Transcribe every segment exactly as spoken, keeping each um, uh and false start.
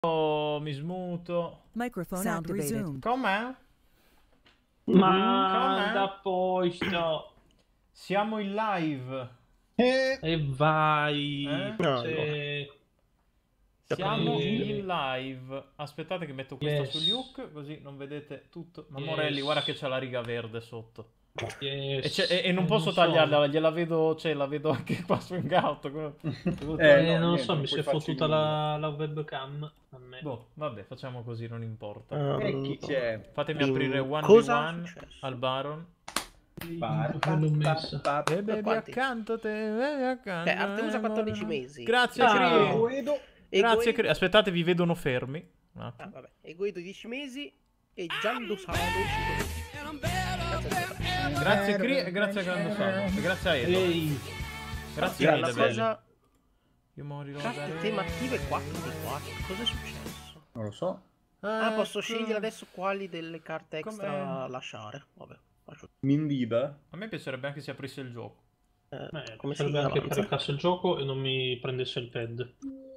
Oh, mi smuto. Microphone activated. Com'è? Manda posto. Siamo in live. Eh, E vai. Eh? No, Se- Siamo Eh, in live. Aspettate che metto questa Yes. sugli hook, così non vedete tutto. Ma Yes. Morelli, guarda che c'è la riga verde sotto. yes. E, c'è- e- e non Eh, posso so. tagliarla, gliela vedo, cioè la vedo anche qua su Hangout. come- Eh, Eh, no, non niente, so, non mi si puoi è farci fottuta nulla. la, la webcam a me. Boh, vabbè, facciamo così, non importa. Ah, E chi c'è? Fatemi in- aprire one cosa v è one successo? al Baron. Bar- Dove l'ho messa? ta- ta- E bevi quanti? accanto a te, bevi accanto Eh, Artemusa a te, quattordici amore. mesi. Grazie, Ah. Cri. Guido. E Grazie, Guido- Cri. Aspettate, vi vedono fermi. Un Ah, attimo. vabbè. E Guido dieci mesi e Gianlu Sano cinque mesi. Grazie a te. Grazie, Cri, e grazie a Grande Sano. E grazie a Edo. Ehi, Grazie Una mille, belli. cosa... Io morirò Carte da- tema attive quattro di quattro. Cosa è successo? Non lo so. Ah, posso Ecco. scegliere adesso quali delle carte extra Com'è? lasciare. Vabbè. lascio- Mindiba. A me piacerebbe anche se aprisse il gioco. Eh, eh, come si sarebbe chiama? anche caricasse il gioco e non mi prendesse il pad.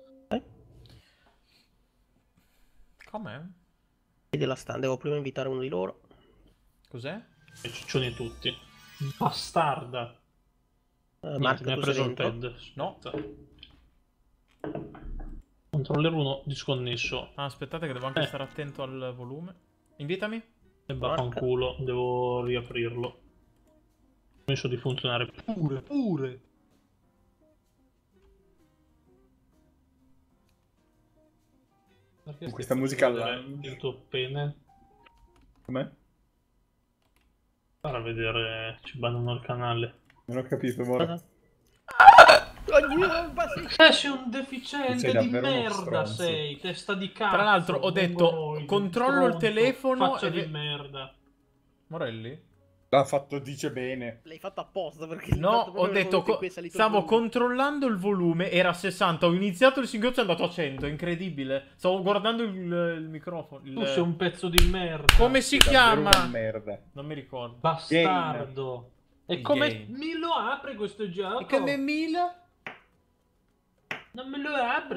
Com'è? Vedi la stand. Devo prima invitare uno di loro. Cos'è? E ciccioni tutti. Bastarda. Eh, Niente, Marco, mi ha tu preso sei il dentro? pad. No. Aspetta. Controller uno disconnesso. Ah, aspettate che devo anche Eh. stare attento al volume. Invitami. E vaffanculo, devo riaprirlo. Ho messo di funzionare pure, pure. Perché Con stai questa musica facendo là. vedere il tuo pene? Com'è? Fare a vedere, ci bannano il canale. Non ho capito, Moro. Cosa? Oddio, ma sì. Eh, sei un Sei deficiente di davvero uno merda, stronzo. sei, testa di cazzo. Tra l'altro, ho detto, mongoloide, controllo il stronzo, telefono faccia e di ve- merda. Morelli? L'ha fatto, dice bene. L'hai fatto apposta perché... No, ho detto, co- stavo controllando il volume, era a sessanta, ho iniziato il singhiozzo e è andato a cento, incredibile. Stavo guardando il, il microfono. il- Tu sei un pezzo di merda. Come si Sei davvero chiama? una merda. Non mi ricordo. Bastardo. E Il come game. mi lo apre questo gioco? E come Mila? Non me lo apre.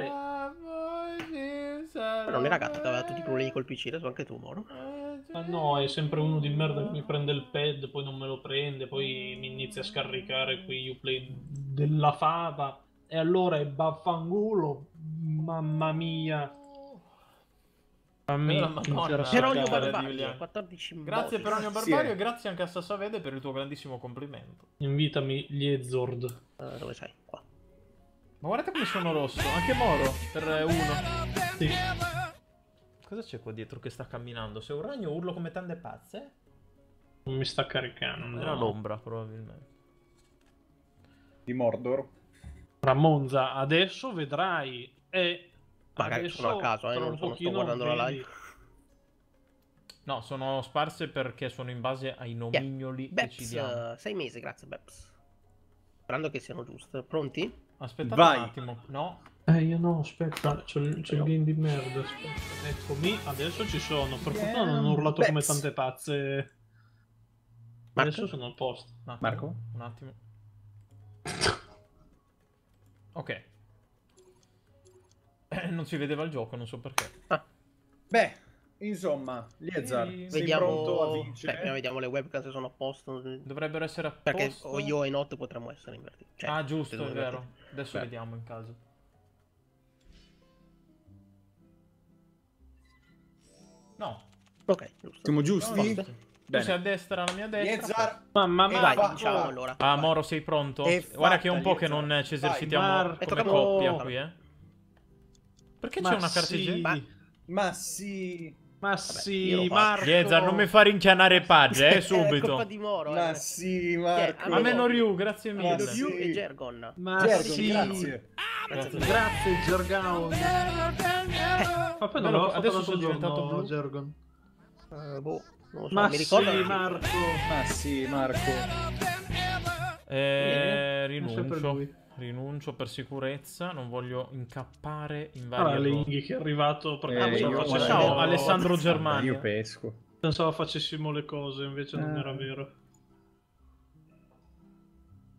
Ma non era gatto che aveva tutti i problemi col P C, adesso anche tu, Moro. Ma no, è sempre uno di merda che mi prende il pad, poi non me lo prende, poi mi inizia a scaricare qui Uplay della fava. E allora è vaffanculo. Mamma mia. Fammi Eh, Madonna. iniziare a Geronimo Giuliano, cercare. Barbario, Giuliano. quattordici Grazie modi. Peronio Grazie. Barbario e grazie anche a Sassavede per il tuo grandissimo complimento. Invitami gli Ezord. Eh, dove sei? Qua. Ma guardate come sono rosso, anche Moro, per uno. Sì. Cosa c'è qua dietro che sta camminando? Se un ragno urlo come tante pazze? Non mi sta caricando. Era l'ombra probabilmente. Di Mordor. Ramonza, adesso vedrai. E Magari adesso, sono a caso, eh, tra non un sono- sto pochino guardando la vedi. live. No, sono sparse perché sono in base ai nomignoli che ci Beps, diamo. eh, sei mesi, grazie Beps. Sperando che siano giuste. Pronti? Aspettate Vai. un attimo, no. Eh, io no, aspetta, c'è il, c'è il game di merda, aspetta. Eccomi, adesso ci sono. Per fortuna non ho urlato come Beps. tante pazze. Marco? Adesso sono a posto. Un attimo, Marco? Un attimo. Ok. Eh, non si vedeva il gioco, non so perché. Beh, insomma, Liezar, Sì. sei Vediamo... pronto a Beh, vincere? prima vediamo le webcam se sono a posto. Dovrebbero essere a posto. Perché o io o i notte potremmo essere invertiti. Cioè, Ah, giusto, tutte e è due vero. invertiti. Adesso Beh. vediamo in caso. No. Ok, giusto. Siamo giusti? Posto. Tu sei a Bene. destra, alla mia destra. Liezar, Mamma E mia, Vai, fa- diciamo vai. allora. Ah, Vai. Moro, sei pronto? E Guarda che è un fatta, po' che Liezar. non ci Vai, esercitiamo Marco. come E tocca- coppia Oh. qui, eh. Perché ma c'è una carta sì, igiene? Ma- ma sì, ma io sì, lo faccio. Marco. Liezar, non mi fare inchianare pagge, eh, È colpa subito. di Moro, ma eh. sì, Marco. Ma meno Ryu, grazie Ma mille. sì. Ryu e Gergon. Ma Gergon, sì, grazie. Grazie. grazie Gergon. Ma poi non Bello, l'ho fatto adesso l'altro sono diventato giorno, blu. Gergon. Eh, boh, non lo so, Ma mi ricordo. sì, Marco. Ma sì, Marco. Eh, È sempre rinuncio. lui. Rinuncio per sicurezza, non voglio incappare in vari Ah, errori. Linghi che è arrivato perché Eh, pensavo, io- facessimo... Ciao, Alessandro Germania. Io pesco. pensavo facessimo le cose, invece non Eh. era vero.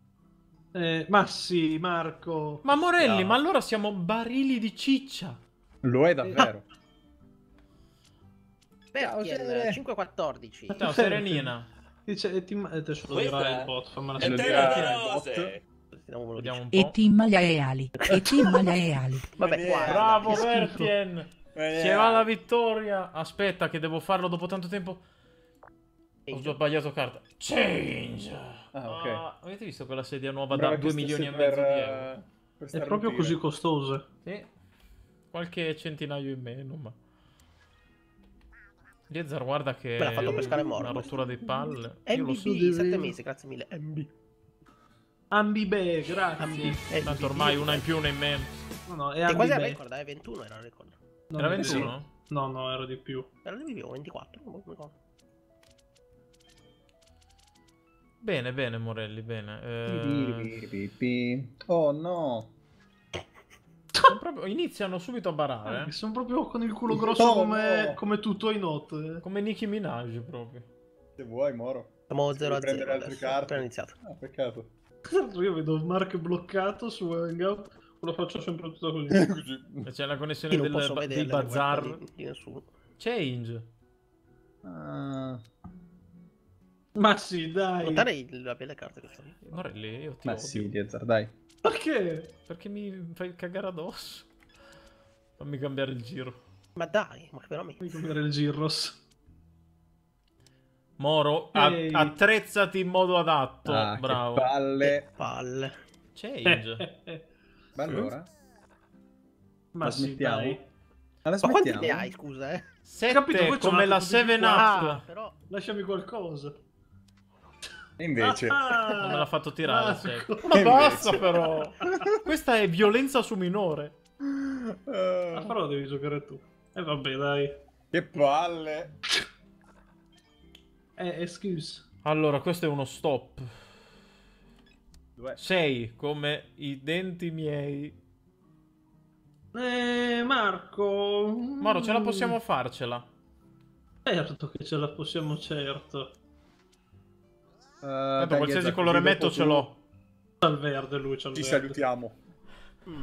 Eh, ma sì, Marco. Ma Morelli, No. ma allora siamo barili di ciccia. Lo è davvero. Bertien, cinque quattordici. Ciao, Serenina. Dice, ti, adesso lo dirà il bot, fammela Ce lo sentire. dirà il bot. Vediamo come lo Vediamo dice. un po'. E team maleali. E team maleali. Vabbè, guarda. Bravo che schifo. Bertien. Eh, Ci va la vittoria. Aspetta che devo farlo dopo tanto tempo. Ho Change. sbagliato carta. Change. Ah, ok. Ah, avete visto quella sedia nuova Sembrava da che due milioni e stesse mezzo per, di eh, euro? per È starnutire. proprio così costosa. Sì. Qualche centinaio in meno, ma... Liezar, guarda che... Me l'ha fatto pescare Moro, Una questo. rottura di palle. Io lo so. M B B, sette mesi, grazie mille. M B. Ambibè, grazie. M B. Tanto ormai una in più, una in meno. No, no, è E quasi al ambibè. record, eh, ventuno era il record. Non Era è vero. ventuno? No, no, era di più. Era di più, ventiquattro. non mi ricordo. Bene, bene, Morelli, bene. Eh, Oh no. sono proprio- iniziano subito a barare. Eh, sono proprio con il culo grosso No, come, no. come tutto in notte. Eh, come Nicki Minaj, proprio. Se vuoi, Moro. Siamo zero a Devi prendere zero altre adesso, carte. appena iniziato. Ah, peccato. Io vedo Mark bloccato su Hangout, lo faccio sempre tutto così. Così. E c'è la connessione Io non del, posso ba- vedere del bazar. Di, di nessuno. Change. Ah, Ma sì, dai. Notare il- la belle carte che sono. Morelli, io ti ma odio. sì, Liezar, dai. Perché? Perché mi fai cagare addosso. Fammi cambiare il giro. Ma dai, ma veramente. Devi cambiare il Girros. Moro, a- Ehi. attrezzati in modo adatto. Ah, Bravo. che palle. Palle. Change. Ma allora? Ma La sì, smettiamo? dai. Ma la Ma quanti smettiamo? ne hai, scusa, eh? Capito, sette voi come c'avete la tutti seven qua. up. Però... Lasciami qualcosa. E invece... Ah, Non me l'ha fatto tirare. Marco. sette. Ma E basta invece. però. Questa è violenza su minore. Ah, Ah, però devi giocare tu. E vabbè, dai. che palle. Eh, excuse. Allora, questo è uno stop. Dov'è? sei come i denti miei. Eh, Marco. Moro, ce la possiamo farcela. Certo che ce la possiamo, certo. Uh, Tanto qualsiasi colore metto ce l'ho. C'ha il verde lui, c'ha il Ci verde. salutiamo. mm,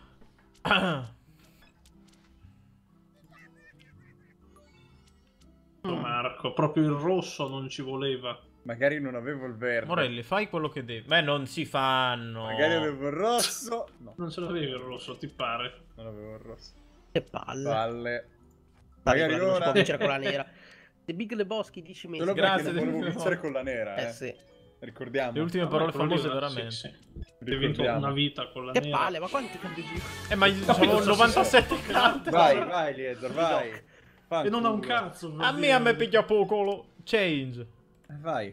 Marco, proprio il rosso non ci voleva. Magari non avevo il verde. Morelli, fai quello che devi. Beh, non si fanno. Magari avevo il rosso. No, Non ce l'avevi il rosso, ti pare? non avevo il rosso. che palle. Palle. Dai, Magari quella che non si ora. può vincere con la nera. The Big Lebowski, dieci mesi. Solo Grazie, perché non volevo devi- vincere con la nera, eh. Eh sì. Ricordiamo. Le ultime Vabbè, parole quello lì famose, è- veramente. sì, sì. Hai vinto Ricordiamo. una vita con la Che nera. palle, ma quanti cambi di... Eh, ma sono novantasette carte. Vai, vai, Liezar, vai. E non ha un Fanculo. cazzo. per A me, dire. a me piglia poco. lo- Change. Eh, Vai.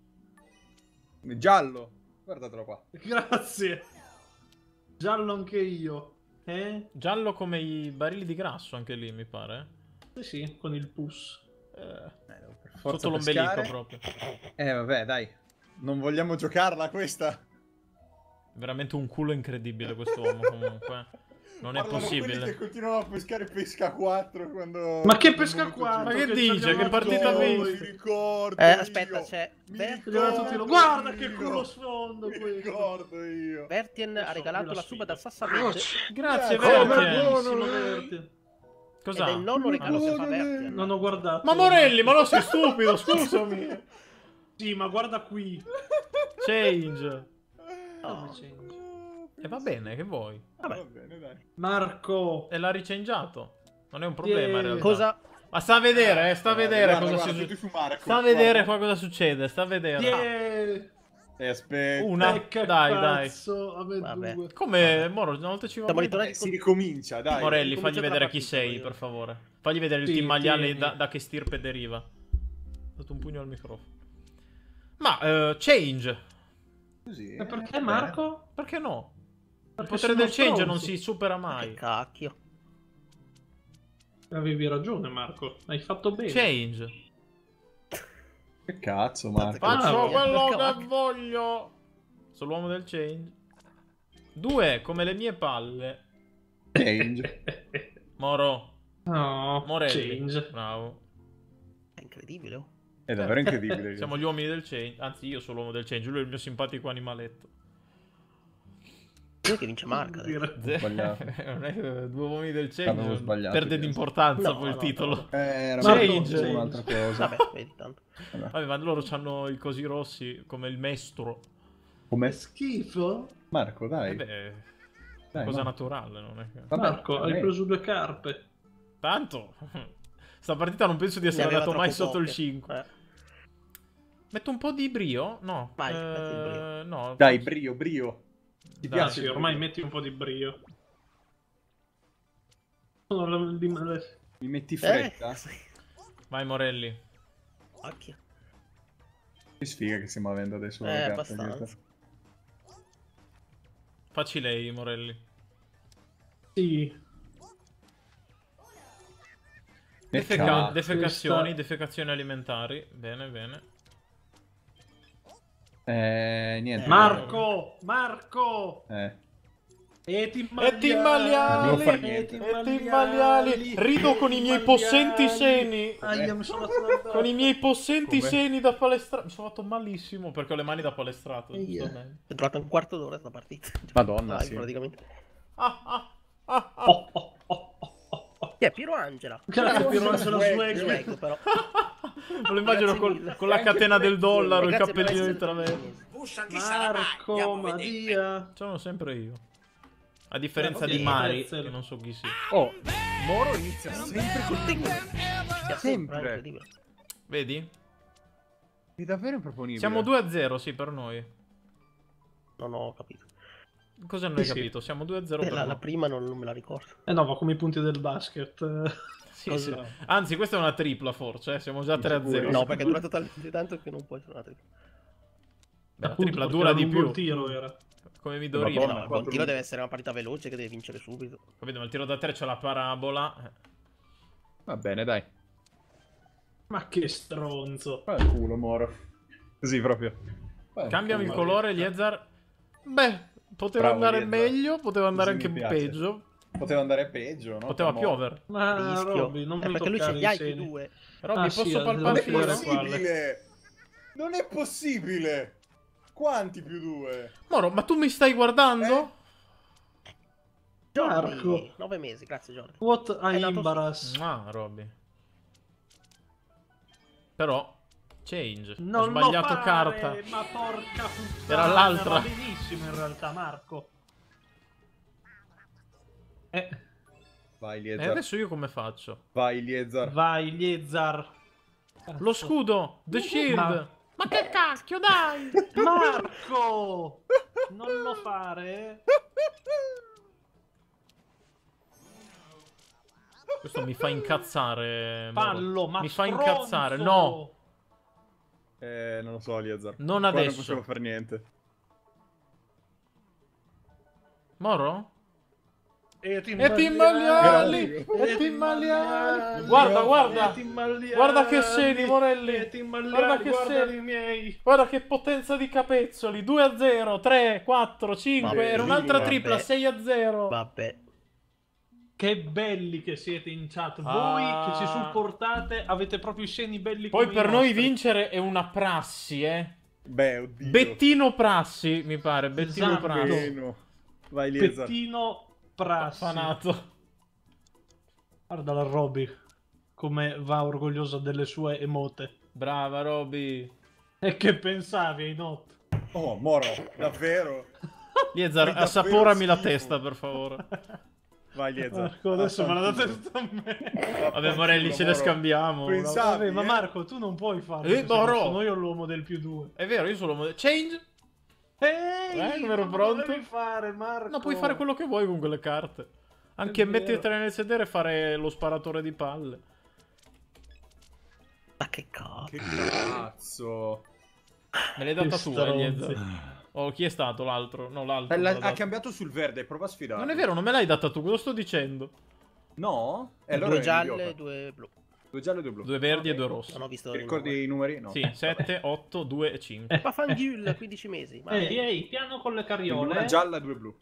Giallo. Guardatelo qua. Grazie. Giallo anche io. Eh? Giallo come i barili di grasso, anche lì, mi pare. Sì, sì, con il pus. Eh, Eh, devo per forza sotto l'ombelico pescare. proprio. Eh, vabbè, dai. Non vogliamo giocarla questa? Veramente un culo incredibile quest'uomo, comunque. Non è Parlano quelli possibile. che continuano a pescare pesca quattro quando... Ma che quando pesca molto quattro? Ma che giù. dice? c'abbiamo Che partita fatto vince? noi. Mi ricordo Eh, io. aspetta, c'è... Mi Bert- Guarda tutti lo- Guarda che culo sfondo Mi questo. ricordo io. Bertien ha so, regalato io la la suba sfido. da Sassavente. Grazie, Come Vertien. buono. Vertien. Cos'ha? Ed è il nono regalo che fa Buono, Bertien. Non ho guardato. Ma Morelli, ma no, sei stupido, scusami. Sì, ma guarda qui. Change. Come c'è? E va bene, che vuoi? Vabbè. Va bene, dai. Marco. E l'ha richangiato. Non è un problema in realtà. Cosa? Ma sta a vedere, eh, sta a vedere Guarda, cosa guarda, succede. tutti su Marco. Sta a vedere Guarda. qua cosa succede, sta a vedere. Yeah. E aspetta. Una. Eh, che Dai, dai. cazzo, a me Vabbè. due. Come, Moro, una volta ci va Stiamo bene. ritornando Eh, si ricomincia, dai. Morelli, comincia fagli tra vedere chi partita, sei, io. per favore. Fagli vedere il Sì, team Magliani tieni. da, da che stirpe deriva. Ho dato un pugno al microfono. Ma, eh, change. Così. E perché vabbè. Marco? Perché no? Il Perché potere sono del change stronzo. non si supera Che mai. cacchio. Avevi ragione, Marco. Hai fatto bene. Change. Che cazzo, Marco. Faccio Ah, quello perché va- che voglio. Sono l'uomo del change. Due, come le mie palle. Change. Moro. No, Morelli. change. Bravo. È incredibile, oh. È davvero incredibile. Siamo gli uomini del change. Anzi, io sono l'uomo del change. Lui è il mio simpatico animaletto. Dove che vince Marca? Ze- sbagliato. non è due uomini del Avevo change. sbagliato, Perde penso. d'importanza No, poi il no, titolo. no. Eh, era Change. Change. un'altra cosa. Vabbè, vedi tanto. Vabbè, ma loro hanno i cosi rossi come il mestro. Come Schifo. Marco, dai. Eh beh, Dai, cosa no. naturale, non è che... Vabbè, Marco, hai eh. preso due carpe. Tanto, sta partita non penso di essere Ne aveva andato mai troppo sotto il poche. cinque. Eh. Metto un po' di brio? No. Vai, eh, metti il brio. no. Dai, brio, brio. Ti Dai, Ah, piace? sì, ormai metti un po' di brio. Sono le- le- le- Mi metti Eh, fretta? sì. Vai Morelli. Occhio. Che sfiga che stiamo avendo adesso. Eh, la carta, abbastanza. Facci lei, Morelli. Sì. Defeca- Cazzo. defecazioni, Questa- defecazioni alimentari. Bene, bene. Eh, niente. Eh, Marco! Marco! Eh. E ti E ti maiali! Non fa niente. E ti maiali! Rido con i miei possenti seni! Aia, mi sono fatto Con i miei possenti Come? seni da palestrato. Mi sono fatto malissimo perché ho le mani da palestrato. Eia. giustamente. È durata un quarto d'ora sta partita. Madonna, Vai, sì. praticamente. Ah, ah, ah, ah. Oh, oh, oh, oh, oh, oh. Chi è? Piero Angela. Grazie, Piero Angela Swag. Swag. Swag, però. Me lo immagino Grazie col- mille. con la catena del dollaro, il Grazie per cappellino di essere traverso. Marco, Madia. Sono sempre io. A differenza Eh, di vabbè, Mari, Pretzel. che non so chi sia. Oh, Moro inizia sempre col Sempre. Sempre. incredibile. Vedi? È davvero improponibile. Siamo due a zero, sì, per noi. Non ho capito. Cosa non hai Sì, sì. capito? Siamo due a zero Eh, per la, la noi. prima non, non me la ricordo. Eh no, va come i punti del basket. Sì, Cosa? sì. Anzi, questa è una tripla forse, eh. Siamo già tre a zero. No, perché dura talmente tanto che non puoi suonare. Beh, la Appunto, tripla perché dura era di un più. buon tiro era. Come mi Eh, doriva. Madonna. no, il quattro buon tiro minuti. deve essere una partita veloce che deve vincere subito. Capito? Ma il tiro da tre c'è la parabola. Eh. Va bene, dai. Ma che stronzo. Fa il culo, Moro. Così proprio. Fa il Cambiami il culo. colore, Eliezer. Beh, poteva Bravo, andare Eliezer. meglio, poteva andare Così anche mi piace. peggio. Poteva andare peggio, no? Poteva Per Moro. piovere. Ma Rischio. Robby, non Eh, mi perché lui ce toccare li i ha i più seni. due. Robby, Ah, posso sì, palpare devo Non è il cuore? finire qua. possibile! Non è possibile! Quanti più due? Moro, ma tu mi stai guardando? Jordi, Marco. nove mesi, grazie Jordi. What È I nato- embarrass. Ah, Robby. Però, change. Ho Non lo sbagliato fare, carta. ma porca puttana. Era l'altra. Va benissimo in realtà, Marco. Eh, Vai, E Liezar. adesso io come faccio? Vai, Liezar. vai, Liezar. Lo scudo! The shield! Ma- Ma che cacchio, dai! Marco! Non lo fare. Questo mi fa incazzare. Moro. Fallo, ma Mi fa stronzo! incazzare. No! Eh, non lo so, Liezar. Non Qua adesso. non possiamo fare niente. Moro? E ti E ti maliali! Grazie. E ti maliali! Guarda, guarda! Guarda che seni, Morelli! E ti Guarda guarda che guarda seni. i miei. Guarda che potenza di capezzoli! due a zero, tre, quattro, cinque, Vabbè, era un'altra vabbè. tripla, sei a zero! Vabbè. Che belli che siete in chat. Voi Ah. che ci supportate avete proprio i seni belli Poi come per i noi nostri. vincere è una prassi, eh! Beh, oddio. Bettino Prassi, mi pare, Bettino Esatto. Prassi. Meno. Vai, Liezar. Pettino Prassi. Fanato. Guarda la Robby come va orgogliosa delle sue emote. Brava, Robby. E che pensavi ai not? Oh, Moro, davvero? Liezar, Fai davvero assaporami la schifo. testa, per favore. Vai, Liezar. Marco, adesso me la date Vaffanculo. tutta a me. Vabbè, Morelli, ce le Moro. scambiamo. Pensa- Vabbè, ma eh? Marco, tu non puoi farlo. Eh, perché Moro. sono io l'uomo del più due. È vero, io sono l'uomo... Change? Ehi, Eh, non ero cosa pronto. dovevi fare, Marco? No, puoi fare quello che vuoi con quelle carte. Anche È vero. mettertene nel sedere e fare lo sparatore di palle. Ma che cazzo. Che cazzo. Me l'hai data Che tu, stronzi. Eliezer. Oh, chi è stato l'altro? No, l'altro. Eh, me la- l'ha ha dato. cambiato sul verde, prova a sfidare. Non è vero, non me l'hai data tu, cosa sto dicendo? No? E allora Due è gialle idiota. e due blu. Due gialli e due blu. Due verdi e due rossi. Non ho visto Ti i ricordi numeri. i numeri? No. Sì, sette, otto, due e cinque. Ma Fangul, quindici mesi. Ma Ehi, ehi, piano con le Una carriole. gialla e due blu.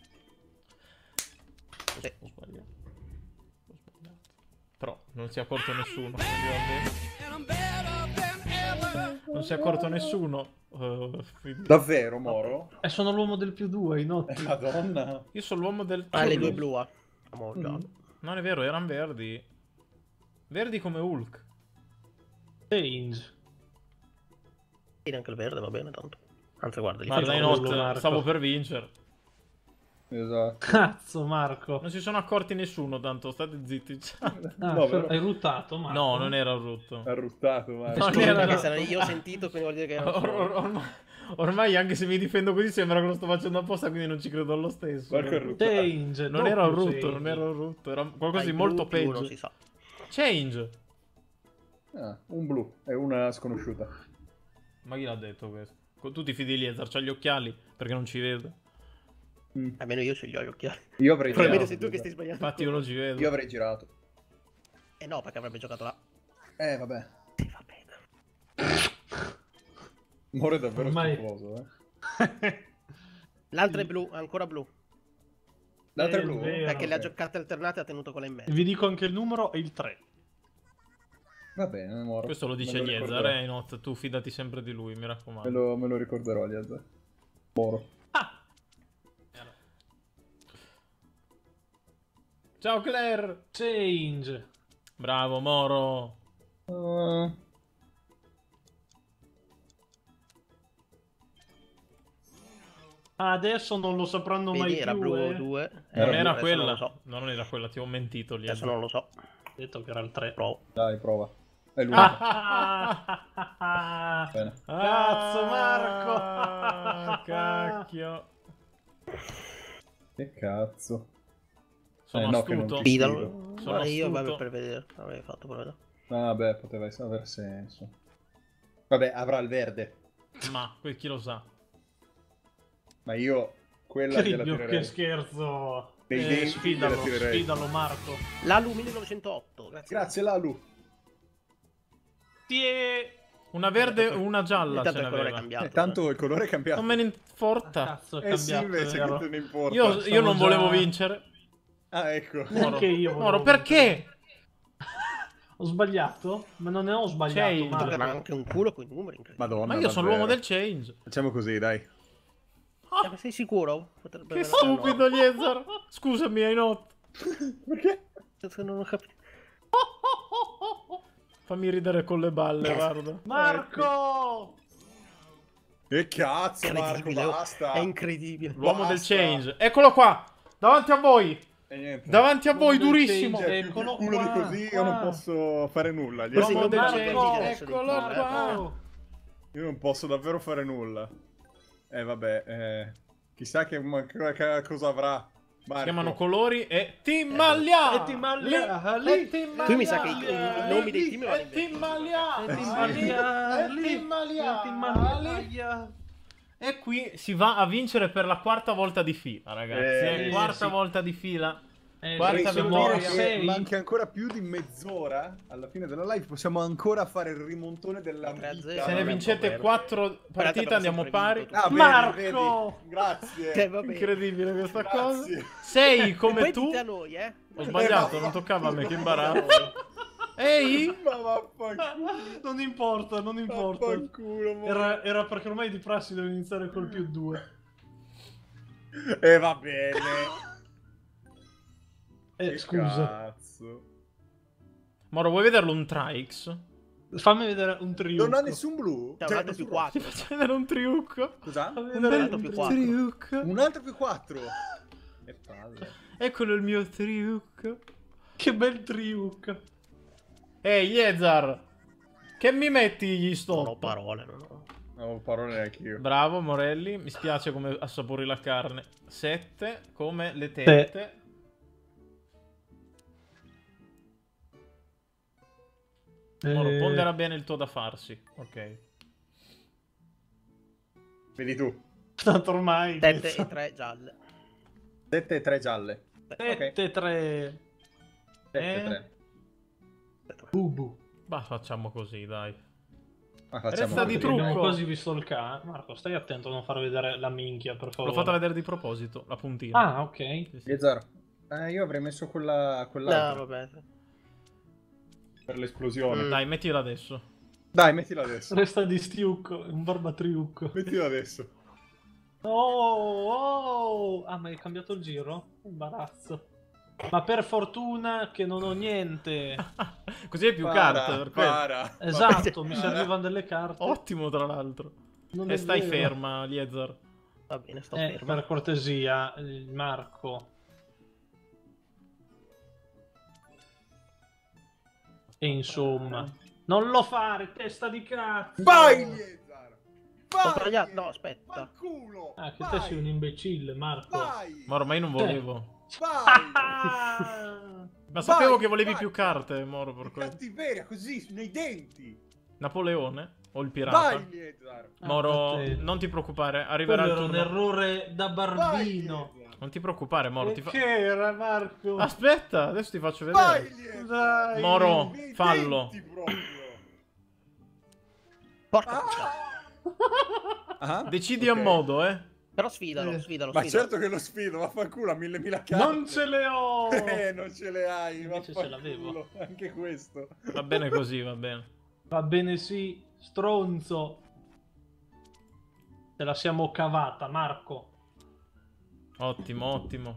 Sì. Ho sbagliato. Ho sbagliato. Però non si è accorto nessuno. quindi va bene. Non si è accorto nessuno. Uh, quindi... Davvero, Moro? E sono l'uomo del più due, inoltre. Eh, Madonna. Io sono l'uomo del... Ah, le due blu, ah. Oh, Mm. God. Non è vero, erano verdi. Verdi come Hulk. Change. Tieni anche il verde, va bene tanto. Anzi, guarda, gli Guarda, faccio in quello, otto, Marco. stavo per vincere. Esatto. Cazzo, Marco. Non si sono accorti nessuno, tanto state zitti. Ah, No, però- hai ruttato, Marco? No, non era rotto. Arruttato, ma... No, Scusa, era- perché se non- io ho sentito, quindi vuol dire che era Or- or- ormai, ormai anche se mi difendo così sembra che lo sto facendo apposta, quindi non ci credo allo stesso. Marco è ruttato. Change. Non era un doppio rutto, change. non era un rutto, era qualcosa di Ai molto blu più peggio. non si sa. Change. Ah, un blu e una sconosciuta. Ma chi l'ha detto questo? Tu ti fidi di Liezar, c'ha gli occhiali perché non ci vedo. Mm. Almeno io ce li ho gli occhiali. Io avrei Probabilmente girato. sei tu che stai sbagliando. Infatti io non ci vedo. Io avrei girato. Eh no, perché avrebbe giocato là. Eh, vabbè. Sì, va bene. Moro è davvero Ormai- schifoso, eh. L'altra è blu, ancora blu. L'altra è È blu? vero. Perché le ha Ok. giocate alternate e ha tenuto quella in mezzo. Vi dico anche il numero, è il tre. Va bene, Moro. Questo lo dice Me Liezar, ricorderò. eh, Not, tu fidati sempre di lui, mi Me raccomando. lo, me lo ricorderò, Liezza. Moro. Ah! Ciao Claire! Change. Bravo Moro! Uh, Adesso non lo sapranno mai Vedi, era più, blu eh. due. Non Era era adesso quella. Non lo so. No, non era quella, ti ho mentito Adesso Liezar. non lo so. Ho detto che era il tre. Provo. dai, prova. È lui. Ah! Bene. Cazzo, Marco! Ah, cacchio! Che cazzo. Sono Eh, no, che non astuto. ti- Bidalo. Sono Ma io astuto. vabbè per vedere. Avrei fatto per vedere. Vabbè, poteva essere- aver senso. Vabbè, avrà il verde. Ma quel chi lo sa. Ma io quella gliela Cribbio, che tirerei. scherzo. Dei Eh, denti sfidalo, gliela tirerei. sfidalo Marco. L'Alu millenovecentotto. Grazie. Grazie, Lalu. Tie... Una verde e una gialla ce Intanto il colore è n'aveva. cambiato. Eh, tanto il colore è cambiato. Non me ne importa. Cazzo, è Eh sì, cambiato. invece, vero? che te ne importa? Io, io Stavo non già- volevo vincere. Ah, ecco. Moro. Anche io volevo Moro, vincere. perché? Ho sbagliato? Ma non ne ho sbagliato, Change. Marco. Ma anche un culo con i numeri incredibili. Madonna, Ma io sono davvero. l'uomo del change. Facciamo così, dai. Eh, ma sei sicuro? Potrebbe Che aver- stupido Liezar. Scusami, hai not. Perché? No, non ho capito. Fammi ridere con le balle, guarda. Marco! Che cazzo, Marco, Incredibile, oh. basta. È incredibile. L'uomo del Basta. change. Eccolo qua. Davanti a voi. E niente. Davanti a voi, L'uomo del durissimo. change. Cioè, più Eccolo che culo di qua, così qua. io non posso fare nulla. Gli Così L'uomo non del parlo Marco. per change. dire adesso dei Eccolo culo, eh. qua. Io non posso davvero fare nulla. Eh vabbè, eh, chissà che, ma- che cosa avrà. Marco. Si chiamano colori e Team Maglia. E Team Maglia, Lì, lì. e Team Maglia. Tu mi sa che i- i nomi dei team li E Team Maglia. E Team lì, Maglia, e lì. Team Maglia, E Team lì. Maglia. E qui si va a vincere per la quarta volta di fila, ragazzi. Eh, Eh, quarta sì. volta di fila. Eh, Quarta siamo vittoria. a Che sei. manca ancora più di mezz'ora alla fine della live. Possiamo ancora fare il rimontone della tre a vita. zero. Se ne non è vincete vero. quattro realtà partite abbiamo andiamo sempre pari. vinto Ah, Marco! vedi, vedi. Grazie. Che vabbè. Incredibile questa cosa. Grazie. Sei E come poi tu. dite a noi, eh. Ho sbagliato, non toccava a me, che imbarazzo. Ehi! Ma vaffanculo. Non importa, non importa. Vaffanculo, mo. Era, era perché ormai di prassi devo iniziare col più due. E va bene. Eh, Che scusa. Cazzo. Moro, vuoi vederlo un Trix? Fammi vedere un trio. Non ha nessun blu? C'è un Cioè, altro più nessun- Ti quattro. faccio vedere un triucco. Scusa? Fammi Un vedere bel altro più quattro. triucco. Un altro più quattro. Che palle. Eccolo il mio triucco. Che bel trio. Ehi, Liezar. Che mi metti gli Non ho stop? parole, non ho. Non ho parole neanche io. Bravo, Morelli. Mi spiace come assapori la carne. Sette, come le tette. Moro, Eh, pondera bene il tuo da farsi. Ok. Vedi tu. Tanto ormai. Sette e tre gialle. sette e tre gialle. sette tre. sette e Eh? tre. Bubu. Ma facciamo così, dai. Ma facciamo Resta di così. trucco. Abbiamo quasi visto il ca. Marco, stai attento a non far vedere la minchia, per favore. L'ho fatta vedere di proposito, la puntina. Ah, ok. Sì, sì. Liezar. Eh, io avrei messo quella, No, quell'altra vabbè. per l'esplosione. Mm. Dai, mettila adesso. Dai, mettila adesso. Resta di stiucco, un barbatriucco. Mettila adesso. Oh, oh! Ah, ma hai cambiato il giro? Imbarazzo. Ma per fortuna che non ho niente. Così hai più Para, carte. Per quello. para. Esatto, mi servivano delle carte. Ottimo, tra l'altro. Non E è stai vero. ferma, Liezar. Va bene, sto Eh, fermo. per cortesia, eh, Marco. E insomma, non lo fare, testa di cazzo. Vai, Liezar! Ho Vai! sbagliato. No, aspetta. Fa culo! Ah, che vai, te sei un imbecille, Marco. Vai! Ma ormai non volevo. Vai! Ah! Ma sapevo Vai, che volevi vai. più carte, Moro, per Che quello. cattiveria, così, nei denti! Napoleone? O il pirata? Vai, Liezar! Moro, Ah, te. non ti preoccupare, arriverà Quello il era un turno. errore da Vai, barbino. Liezar! Non ti preoccupare, Moro. Ti fa... Che era, Marco? Aspetta, adesso ti faccio Vai, vedere. Liezar! Dai. Moro, Nei fallo. denti proprio. Porca Ah! puttana. Ah, Decidi ok. a modo, eh. Però sfidalo, Eh. sfidalo, Ma sfidalo. certo che lo sfido, vaffanculo, a mille mila carte. Non ce le ho. Eh, non ce le hai, Invece ce l'avevo. vaffanculo. Anche questo. Va bene così, va bene. Va bene, sì, stronzo. Ce la siamo cavata, Marco. Ottimo, ottimo.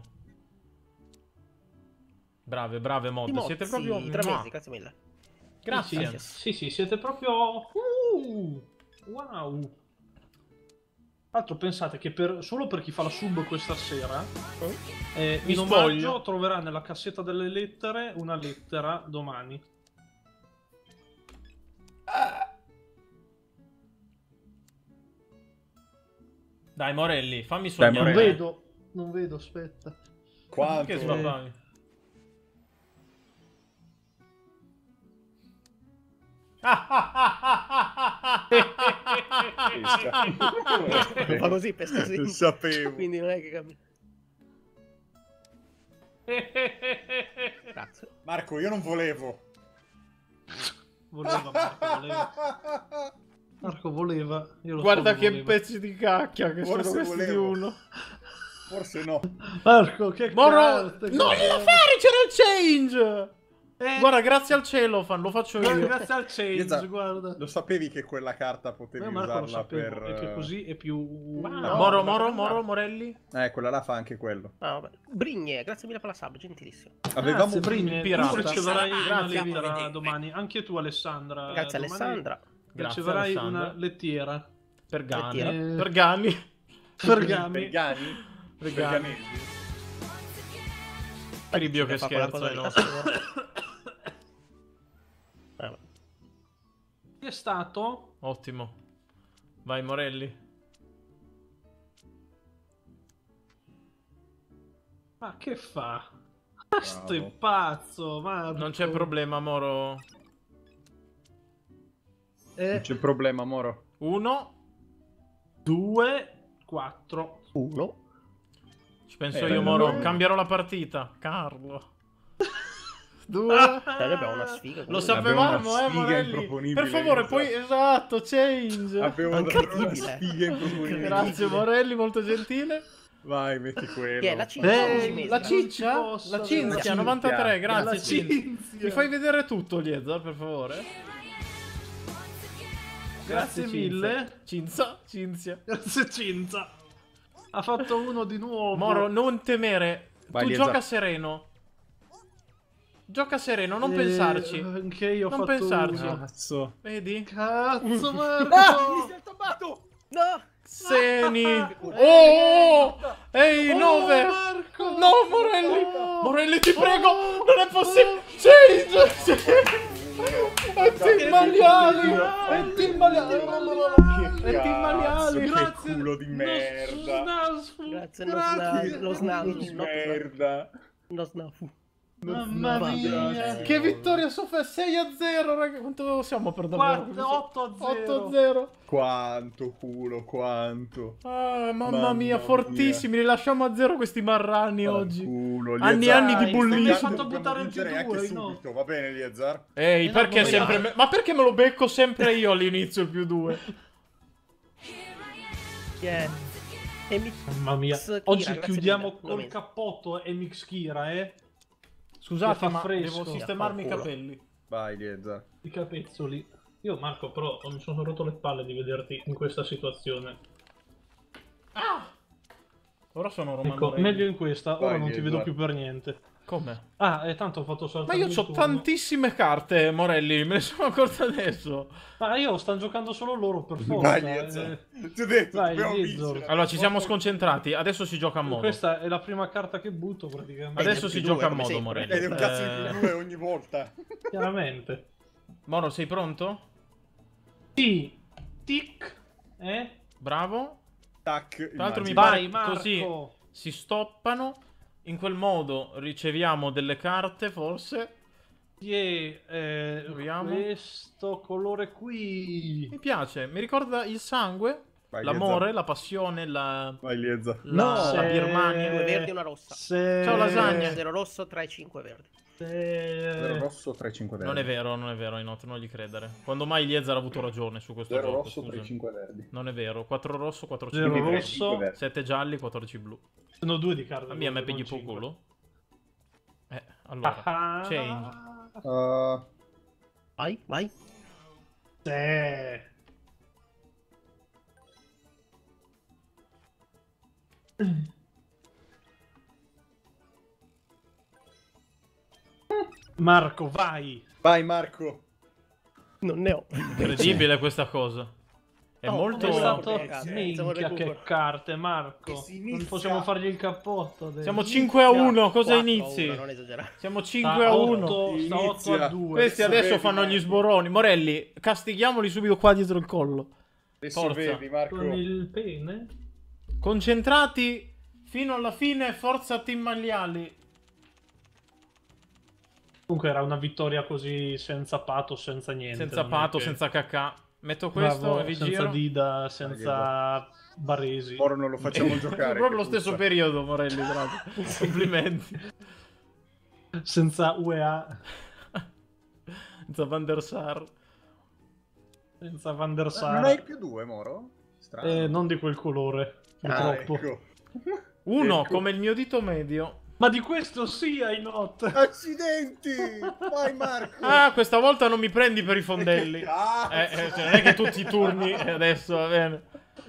Brave, brave mod. Timozzi, Siete proprio... tre Mua. mesi, grazie mille. Grazie. Sì, sì, sì, siete proprio... Uh, wow. Tra l'altro pensate che per... solo per chi fa la sub questa sera, eh, Mi in spoglio. omaggio troverà nella cassetta delle lettere una lettera domani. Dai, Morelli, fammi Dai, sognare. Non Morelli. vedo, non vedo, aspetta. Quanto? Che sbabbavi? Ah, ah, ah, ah, ah, ah, ah. Fa così, pesca così. Lo sapevo. Quindi non è che cambia. Grazie. Marco, io non volevo. Voleva, Marco, voleva. Marco voleva. Io lo Guarda so che voleva. pezzi di cacchia che Forse sono questi di volevo. uno. Forse no. Marco, che Moro, carte, non che- glielo fare, c'era il change. Eh, Guarda, grazie al cielo, fan, lo faccio guarda, io. grazie al change, Esatto. guarda. Lo sapevi che quella carta potevi Io Marco lo usarla sapevo, per... e che così è più... Wow. No, Moro, no, Moro, no. Moro, Morelli. Eh, quella là fa anche quello. Ah, vabbè. Brigne, grazie mille per la sub, gentilissimo. Avevamo Grazie, Brine, pirata. tu riceverai una Grazie. lettera domani. Anche tu, Alessandra. Grazie domani Alessandra. Grazie, riceverai Alessandra. una lettiera. Per Gani. Lettiera. Per Gani. Pergami. Pergani? Per Gani. Pergamesi? Cribio che Fa quella scherzo, cosa è lì. nostro. Eh, vabbè. Chi è stato? Ottimo. Vai, Morelli. Ma che fa? Questo è pazzo, Marco. Non c'è problema, Moro. Eh, Non c'è problema, Moro. Uno. due, quattro. Uno. Ci penso Eh, io, no, Moro. no. Cambierò la partita. Carlo. Due. Cioè, noi abbiamo una sfiga. Lo comunque. Abbiamo una sapevamo, eh, sfiga Morelli. improponibile, Per favore, esatto. poi... Esatto, change. Avevo una Incredibile. sfiga improponibile. Grazie, Morelli, molto gentile. Vai, metti quello. Chi è? La ciccia? Eh, o Cimesi? La non ciccia? ci posso La avere- Cinzia, Cinzia. novantatré, grazie. La Cinzia. Cinzia. Mi fai vedere tutto, Liezar, per favore? Grazie mille. Cinzia, Cinzia. Grazie Cinza. Ha fatto uno di nuovo. Moro, non temere. Vai, tu Liezar. gioca sereno. Gioca sereno, non Eh, pensarci. Anche io ho Non fatto pensarci. uno. Cazzo. Vedi? Cazzo, Ah! Marco. Mi sei tombato! No! Seni. Oh! Ehi, Oh, nove. Marco. No, Morelli. Oh. Morelli, ti prego. Oh. Non è possibile. Change. È team maiali. È team maiali. Che È team cazzo, maiali. che culo di merda. Grazie, lo Grazie. sna- lo sna- Culo di merda. lo snafu. Mamma Va mia. bene. Che vittoria sofferta. sei a zero, ragazzi. Quanto siamo per davvero? otto a zero. otto a zero. Quanto culo, quanto. Ah, mamma, Mamma mia, mia. fortissimi. Li lasciamo a zero questi marranni oggi. Culo, Anni e Liezar. anni di Dai, bullismo. mi hai fatto Dobbiamo buttare vincere anche anche due, no? subito, va bene, Liezar? Ehi, Eh, no, perché ma sempre dai. me... Ma perché me lo becco sempre io all'inizio il più due? Chi è? E mi... Mamma mia. Kira, Oggi grazie chiudiamo mille. col Nove. cappotto e Mix Kira, eh? Scusate, Che fa ma fresco. devo sistemarmi i Vaffanculo. capelli. Vai, Liezar. I capezzoli. Io, Marco, però mi sono rotto le palle di vederti in questa situazione. Ah! Ora sono Romano Ecco, Regni. meglio in questa, ora Vai, non ti vedo esatto. più per niente. Come? Ah, e tanto ho fatto Ma saltare io il ho turno. tantissime carte, Morelli, me ne sono accorto adesso. Ma io stanno giocando solo loro per forza. Vai, Liezzo. eh. Ti ho detto, Vai, dobbiamo Liezzo. vincere. Allora, ci siamo sconcentrati, adesso si gioca a modo. Questa è la prima carta che butto praticamente. Adesso Eh, si più gioca a due, come modo, sempre. Morelli. Ed è un cazzo Eh, di due ogni volta. Chiaramente. Moro, sei pronto? Sì. Tic. Eh? Bravo. Tac, Tra l'altro mi immagino. pare Vai, Marco. così si stoppano. In quel modo riceviamo delle carte, forse. Sì, eh, Proviamo. questo colore qui. Mi piace, mi ricorda il sangue, Vai, l'amore, Liezza. la passione, la, Vai, Liezza. la, No. la Se- Birmania. Due verdi e una rossa. Se... Ciao, lasagna. Zero rosso, tre, cinque verdi. Zero Se... rosso, tre, cinque verdi. Non è vero, non è vero, Inot, non gli credere. Quando mai Liezer ha avuto ragione su questo Zero gioco, rosso, scusa. tre, cinque verdi. Non è vero, quattro rosso, quattro Zero cinque Quindi blu, tre, rosso. cinque verdi. sette gialli, quattordici blu. Sono due di carte. A me, a me non pigli po' cinque. culo. Eh, allora, Ah, chain. Uh, Vai, vai. Sì. Marco, vai. vai, Marco. Non ne ho. Incredibile questa cosa. È Oh, molto... è È stato- stato... cazzo, Minchia, recupero. che carte, Marco. Che si Non inizia. possiamo fargli il cappotto adesso. Siamo cinque a uno, cosa quattro a inizi? uno, non esagerare. Siamo Sta cinque a uno. otto, sta otto a due. Questi Adesso adesso vedi, fanno gli Marco. sboroni. Morelli, castighiamoli subito qua dietro il collo. Adesso Forza. vedi, Marco. Con il pene. Concentrati fino alla fine, forza team Magliali. Comunque era una vittoria così senza pato, senza niente. Senza non è pato, che- senza cacà. Metto questo Bravo, e vi senza giro. Dida, senza Baresi. Ora non lo facciamo È giocare. proprio lo che stesso puzza. periodo, Morelli, tra l'altro. Complimenti. Senza U E A, Senza Van der Sar. senza Van der Eh, Sar. Non hai più due, Moro? Strano. Eh, non di quel colore, Ah, purtroppo. Ecco. Uno, Ecco. come il mio dito medio. Ma di questo sì, ai not. Accidenti! Vai, Marco! Ah, questa volta non mi prendi per i fondelli. Che cazzo! Eh, eh, cioè, non è che tutti i turni eh, adesso va bene.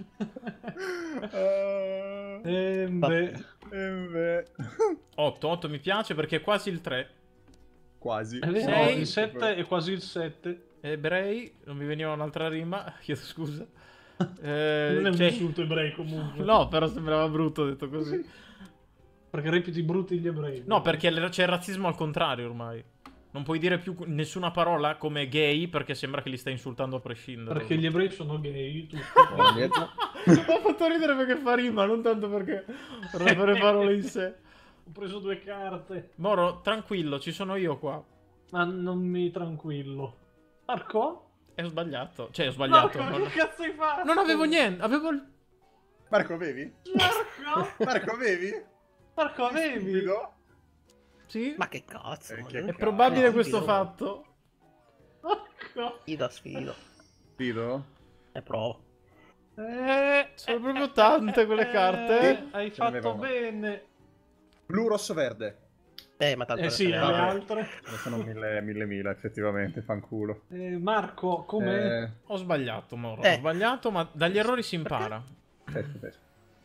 Eh, Eh, beh. eh, beh. otto, otto mi piace perché è quasi il tre. Quasi. È vero, Sei. il sette è quasi il sette. Ebrei, non mi veniva un'altra rima, chiedo scusa. Eh, Non è un cioè- insulto ebrei comunque. No, però sembrava brutto detto così. Perché repiti brutti gli ebrei. No, perché l- c'è il razzismo al contrario ormai. Non puoi dire più nessuna parola come gay perché sembra che li stai insultando a prescindere. Perché gli ebrei sono gay, tutti. Ho fatto ridere perché fa rima, non tanto perché per le parole in sé. Ho preso due carte. Moro, tranquillo, ci sono io qua. Ma non mi tranquillo. Marco? E ho sbagliato. Cioè, ho sbagliato. Marco, Non, che cazzo hai fatto? non avevo niente, avevo il... Marco, avevi? Marco? Marco, avevi? Marco, avevi? Stupido? Sì? Ma che cazzo? Eh, che non- È probabile Eh, questo stupido. fatto. Marco? Sfido, sfido. Stupido? E provo. Eh, Sono proprio tante quelle carte. eh, hai Ce n'aveva fatto una. bene. Blu, rosso, verde. Eh, ma tanto Eh sì, ne le vabbè. altre. Ne sono mille, mille, mille, effettivamente, fanculo. Eh, Marco, com'è? Eh, Ho sbagliato, Moro. Eh. Ho sbagliato, ma dagli errori si impara. aspetta, aspetta.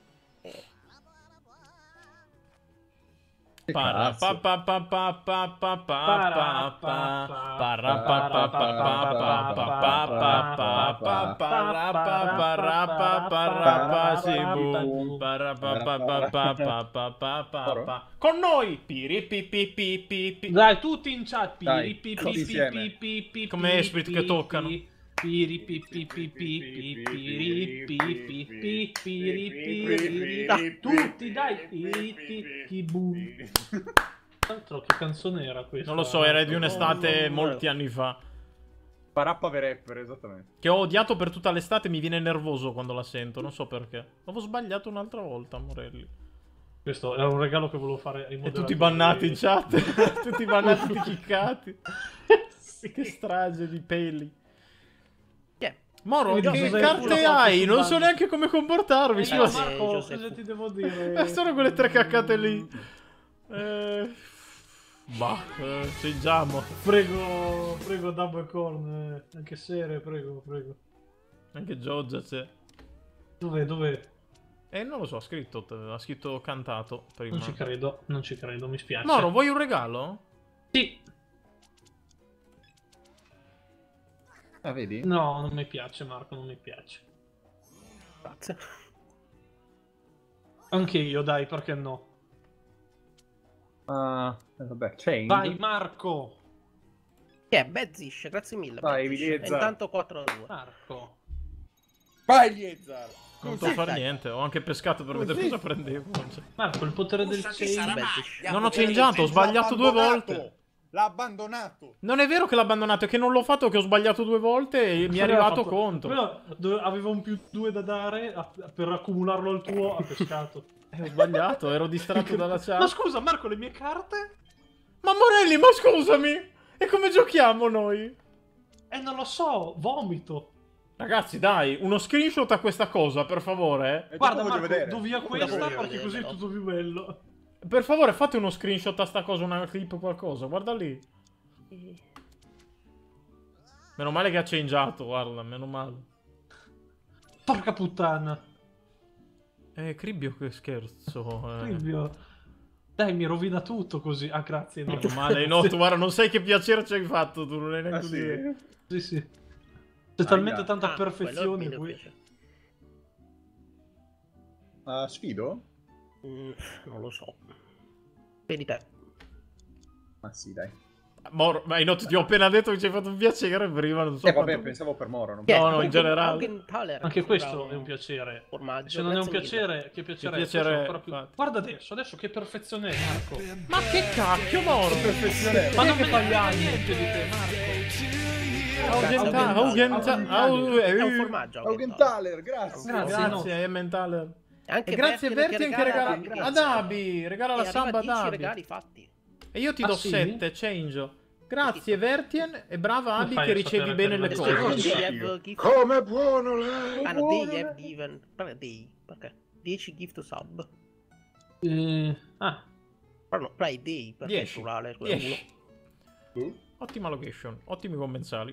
Che Para cazzo? pa pa pa pa pa pa pa pa pa para pa pa pa pa pa pa pa pa pa para pa para pa para pa si bu para pa pa pa pa pa pa pa pa pa con noi piri pi pi pi pi pi. Dai, tutti in chat. Dai, Piri, pi, tutti pi, insieme. pi, pi, pi, Come pi, Esprit pi, che toccano. pi, Piri, pi, pi, pi, pi, pi, piri, pi, pi, pi, piri, piri. Dai, tutti, dai. Piri, pi, pi, bu. Tra l'altro, che canzone era questa? Non lo so, era di un'estate molti anni fa. Parappa per rapper, esattamente. Che ho odiato per tutta l'estate, mi viene nervoso quando la sento, non so perché. Avevo sbagliato un'altra volta, Morelli. Questo era un regalo che volevo fare ai E moderatori. tutti bannati in chat. Tutti bannati, tutti chiccati. Sì. Che strage di peli. Yeah. Moro, Vedi, che Giuseppe carte Pula hai? fatto Non sul so banco. neanche come comportarmi. Eh, Sì, no, ma- sì. Marco, Giuseppe. cosa ti devo dire? Eh, sono quelle tre caccate lì. Eh, Bah, eh, ceggiamo. Prego, prego Double Corn, eh. Anche Sere, prego, prego. Anche Giorgia c'è. Dov'è, dov'è? Eh, non lo so, ha scritto, ha scritto cantato prima. Non ci credo, non ci credo, mi spiace. Moro, vuoi un regalo? Sì. Ah, vedi? No, non mi piace, Marco, non mi piace. Grazie. Anche io, dai, perché no? Ah, eh, vabbè, change. Vai, Marco! Che è Bezish, grazie mille. Vai, Bezish. Viliezza. E intanto quattro a due. Marco! Vai, Liezar! Non posso fare niente, ho anche pescato per vedere cosa prendevo. Cioè. Marco, il potere del Che change. sarà Bezish. Non ho changeato, ho sbagliato due volte. L'ha abbandonato! Non è vero che l'ho abbandonato, è che non l'ho fatto, che ho sbagliato due volte e mi è arrivato Fatto- contro. Però dove- aveva un più due da dare, a- per accumularlo al tuo ha pescato. Eh, ho sbagliato, ero distratto dalla Ma chat. scusa, Marco, le mie carte? Ma Morelli, ma scusami! E come giochiamo noi? Eh, non lo so, vomito. Ragazzi, dai, uno screenshot a questa cosa, per favore. E Guarda, dopo voglio Marco, vedere. do via Dopo questa voglio perché vedere. così è tutto più bello. Per favore, fate uno screenshot a sta cosa, una clip o qualcosa. Guarda lì. Meno male che ha changeato, guarda, meno male. Porca puttana. Eh, Cribbio, che scherzo. Eh. Cribbio. Dai, mi rovina tutto così. Ah, grazie. No. Meno male, no, tu guarda, non sai che piacere ci hai fatto, tu non hai neanche Ah, sì? idea. Sì, sì. C'è talmente Aia. tanta Ah, quello è perfezione il mio qui. piacere. Ah, sfido? Mm, non lo so. Vedi te. Ma sì, dai. Moro, ma no, ti ho appena detto che ci hai fatto un piacere prima, non so Eh, vabbè, quanto- pensavo per Moro. Non Che è? No, no, in Augen- generale. Augenthaler, Anche che questo sembra è un piacere. Formaggio. Se non è un grazie mille. piacere, che piacere Che è? piacere Questo è è, ancora più- infatti. Guarda adesso, adesso che perfezione è, Marco. Ma che cacchio, Moro? Perfezione. Ma non me ne frega niente di te, Marco. Augenta, Augenta, Au- È un eh, formaggio. Augenthaler. Augenthaler, grazie. Grazie. Grazie, eh, mentale. Anche E grazie Bertien Berti anche regala regala- ad Abi, regala la E samba ad arriva dieci Abi. regali fatti. E io ti Ah, do sì? sette, change. Grazie Vertien e brava Come Abi fai che a ricevi sapere bene che le non They è cose. Sì. have gift- Come buono lei! Ah no, they have given. Perché they? Perché? dieci gift sub. Eh, ah, Però no, play day perché è dieci. plurale. scusa, uno. dieci. Tu? Ottima location, ottimi commensali.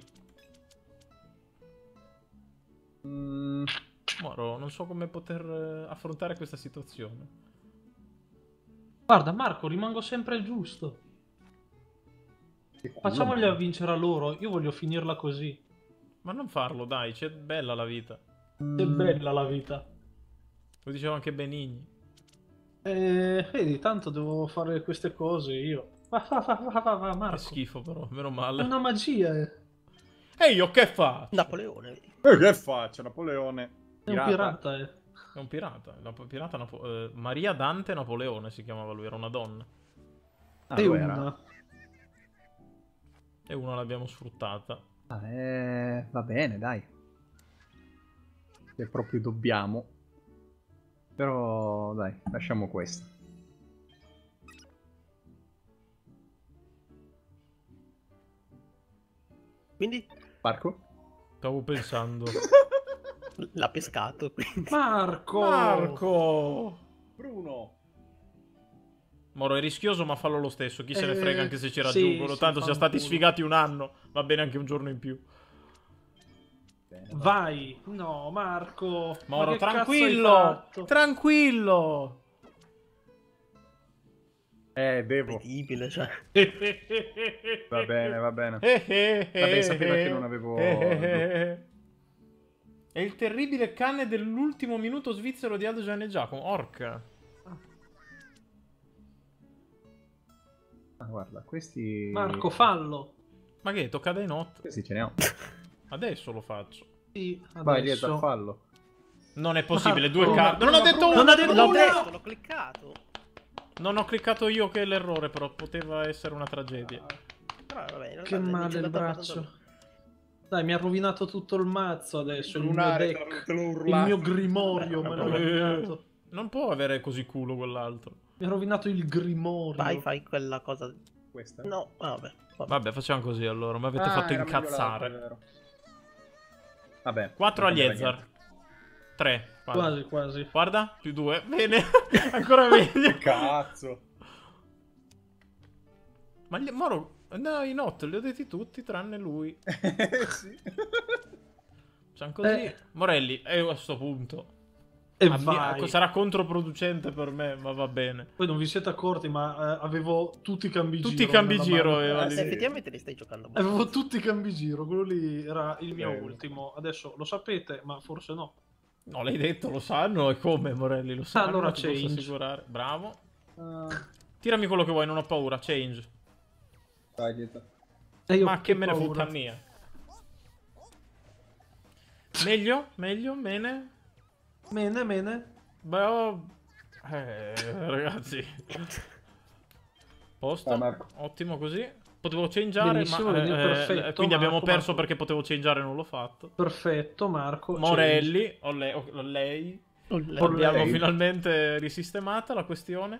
Mm, Moro, non so come poter eh, affrontare questa situazione. guarda, Marco, rimango sempre il giusto. che culo, Facciamogliela man. vincere a loro. Io voglio finirla così. Ma non farlo, dai, c'è bella la vita. Che Mm, bella la vita. Lo diceva anche Benigni. Eh, vedi, tanto devo fare queste cose io. Va, va, va, va, va, va, Che Marco. schifo però, meno È male. una magia, eh. E io che faccio? Napoleone, vedi. Eh, che faccio, Napoleone? È un pirata, eh. È un pirata. La pirata Napo- eh, Maria Dante Napoleone si chiamava lui, era una donna. Ah, E lo era. una. E una l'abbiamo sfruttata. Ah, eh, va bene, dai. Se proprio dobbiamo. Però, dai, lasciamo questo. Quindi Marco? Stavo pensando. l'ha pescato. Quindi. Marco! Marco! Bruno! Moro, è rischioso, ma fallo lo stesso. Chi se ne Eh, frega anche se ci sì, raggiungono. sì, Tanto siamo stati fanculo. sfigati un anno. Va bene anche un giorno in più. Bene, Vai! No, Marco! Ma Moro, che cazzo hai tranquillo! fatto? Tranquillo! Eh, devo. Incredibile, cioè. Va bene, va bene. Eh, eh, eh, Vabbè, sapeva eh, che non avevo- eh, eh, eh. È il terribile cane dell'ultimo minuto svizzero di Aldo Gianni e Giacomo. Orca. Ah, guarda, questi... Marco, fallo! Ma che? Tocca dai not. Questi ce ne ho. Adesso lo faccio. Sì, Vai, Lieta, adesso. fallo. Non è possibile, Marco, due carte. Non ho Bruno, detto Bruno, una! non ha detto L'ho una! detto, l'ho cliccato. Non ho cliccato io che è l'errore, però poteva essere una tragedia. Però, vabbè, in realtà Che mi male c'è il dato braccio. abbastanza- Dai, mi ha rovinato tutto il mazzo adesso. Il mio Lunare, deck. te l'ho Il urlato. mio grimorio me l'ha rovinato. Eh, non può avere così culo quell'altro. Mi ha rovinato il grimorio. Vai, fai quella cosa. Questa? No, vabbè. vabbè. Vabbè, facciamo così allora. Mi avete Ah, fatto era meglio incazzare. l'altro, è vero. Vabbè. quattro non agli cambiava Ezzar. tre. Quasi, quasi. Guarda, più due. Bene. Ancora meglio. niente. Cazzo. Ma gli... Moro... No, i not li ho detti tutti tranne lui. Sì. Siamo così. Eh. Morelli, e a questo punto. E A mia- vai. sarà controproducente per me, ma va bene. Poi non vi siete accorti, ma eh, avevo tutti i cambi Tutti giro i cambi nella giro mano. aveva Eh, lì. effettivamente li stai giocando molto. Avevo tutti i cambi giro, quello lì era il mio Bello. ultimo. Adesso lo sapete, ma forse no. No, l'hai detto, lo sanno, e come Morelli, lo sanno, Allora ti posso change. assicurare. Bravo. Uh, Tirami quello che vuoi, non ho paura, change. Dai, dietro. e io Ma che me ne paura. fotta mia. Meglio? Meglio? Bene? Bene, bene. Beh, oh... Eh, ragazzi. Posto. Vai, Marco. Ottimo così. Potevo changeare, Benissimo, ma... quindi eh, perfetto, eh, quindi abbiamo Marco, perso Marco. perché potevo changeare e non l'ho fatto. Perfetto, Marco. Morelli, o lei, o lei. Olle. Abbiamo lei. finalmente risistemata la questione.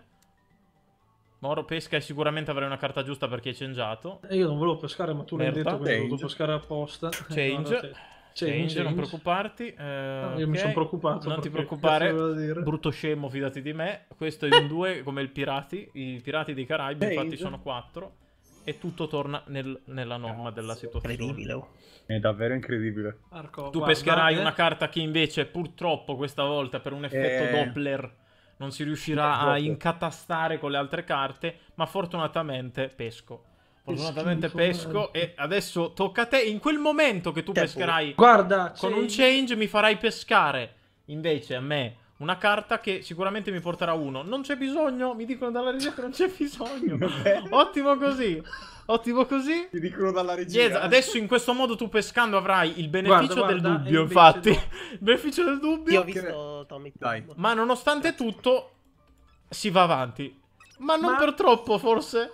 Moro pesca e sicuramente avrai una carta giusta perché hai changeato. E io non volevo pescare, ma tu l'hai Merda. detto, quindi ho Change. dovuto pescare apposta. Change. Guarda te. Change, non preoccuparti. eh, io mi ok. sono preoccupato. Non ti perché preoccupare, cazzo voleva dire? brutto scemo, fidati di me. Questo è un due come il Pirati. I Pirati dei Caraibi, Change. infatti, sono quattro. E tutto torna nel- nella norma della situazione. Incredibile. Oh. È davvero incredibile. Marco, Tu guarda, pescherai eh, una carta che invece, purtroppo, questa volta per un effetto Eh. Doppler non si riuscirà a Doppler. incatastare con le altre carte. Ma fortunatamente pesco. Fortunatamente schifo, pesco. eh. E adesso tocca a te. In quel momento che tu Tempo. pescherai Guarda, con un change. change, mi farai pescare invece a me una carta che sicuramente mi porterà uno. Non c'è bisogno, mi dicono dalla regia che non c'è bisogno. Ottimo così. Ottimo così. Ti dicono dalla regia. Yes, adesso in questo modo tu pescando avrai il beneficio Guarda, del guarda, dubbio, e invece infatti. no. Il beneficio del Io ho dubbio. visto Tommy Dai. Pumbo. Ma nonostante tutto si va avanti. Ma non Ma- per troppo, forse.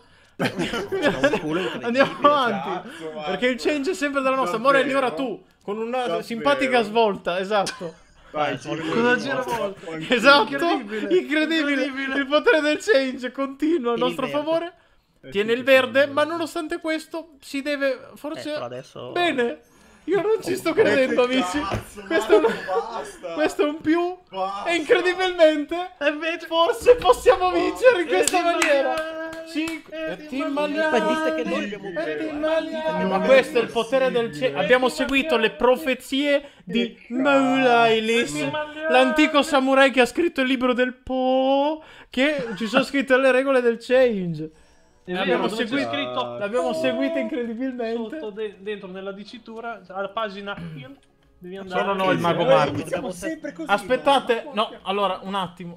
un culo incredibile. Andiamo avanti. Cazzo, Marco. Perché il change è sempre della nostra. Davvero? Morelli, ora tu. Con una Davvero? simpatica svolta, esatto. Vai, Cosa gira volta? Esatto, Incredibile. incredibile. Incredibile. Il potere del change continua a Tieni nostro il verde. favore. Eh, Tiene sì, il sì, verde, sì, ma sì. nonostante questo si deve Eh, forse però adesso... bene. Io non ci sto credendo, amici. Questo è, un... questo è un più. E incredibilmente E invece... forse possiamo vincere in Eh, questa Team maniera. Maliani. Sì, Eh, eh, Team Team Maliani. Ma dite che noi Maliani. abbiamo Eh, vinto, Team eh. Maliani. Non Ma è questo è il potere del possibile. cielo. Abbiamo Team seguito le Maliani. profezie di Che Maulailis, Team Maliani. l'antico samurai che ha scritto il libro del Po, che ci sono scritte le regole del change. È L'abbiamo vero, dove c'è seguito- scritto L'abbiamo seguita sotto incredibilmente. de- dentro nella dicitura, alla pagina devi andare. Sono no, il mago Eh, Marco. Iniziamo Abbiamo sempre così. Aspettate, no? no, allora, un attimo.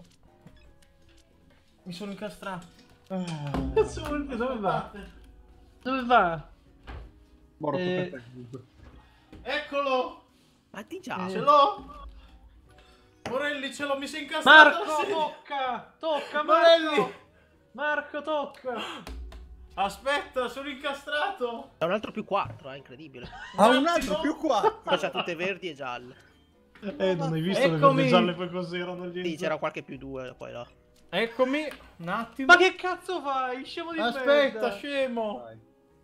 Mi sono incastrato. Cazzo vuol dire? Dove va? Dove va? Morto Eh, per te, comunque. Eccolo! Ma di già. Ce l'ho! Morelli, ce l'ho, mi sei incastrato. Marco, sì. tocca! Tocca, Morelli! Marco! Marco, tocca! Aspetta, sono incastrato. È un altro più quattro, è incredibile. Ha un altro più quattro. Poi c'ha tutte verdi e gialle. Eh, non hai visto le Eccomi. verde gialle poi cos'erano lì? Sì, c'era qualche più due poi là. Eccomi, un attimo. Ma che cazzo fai? Scemo di Aspetta, merda! scemo. Dai,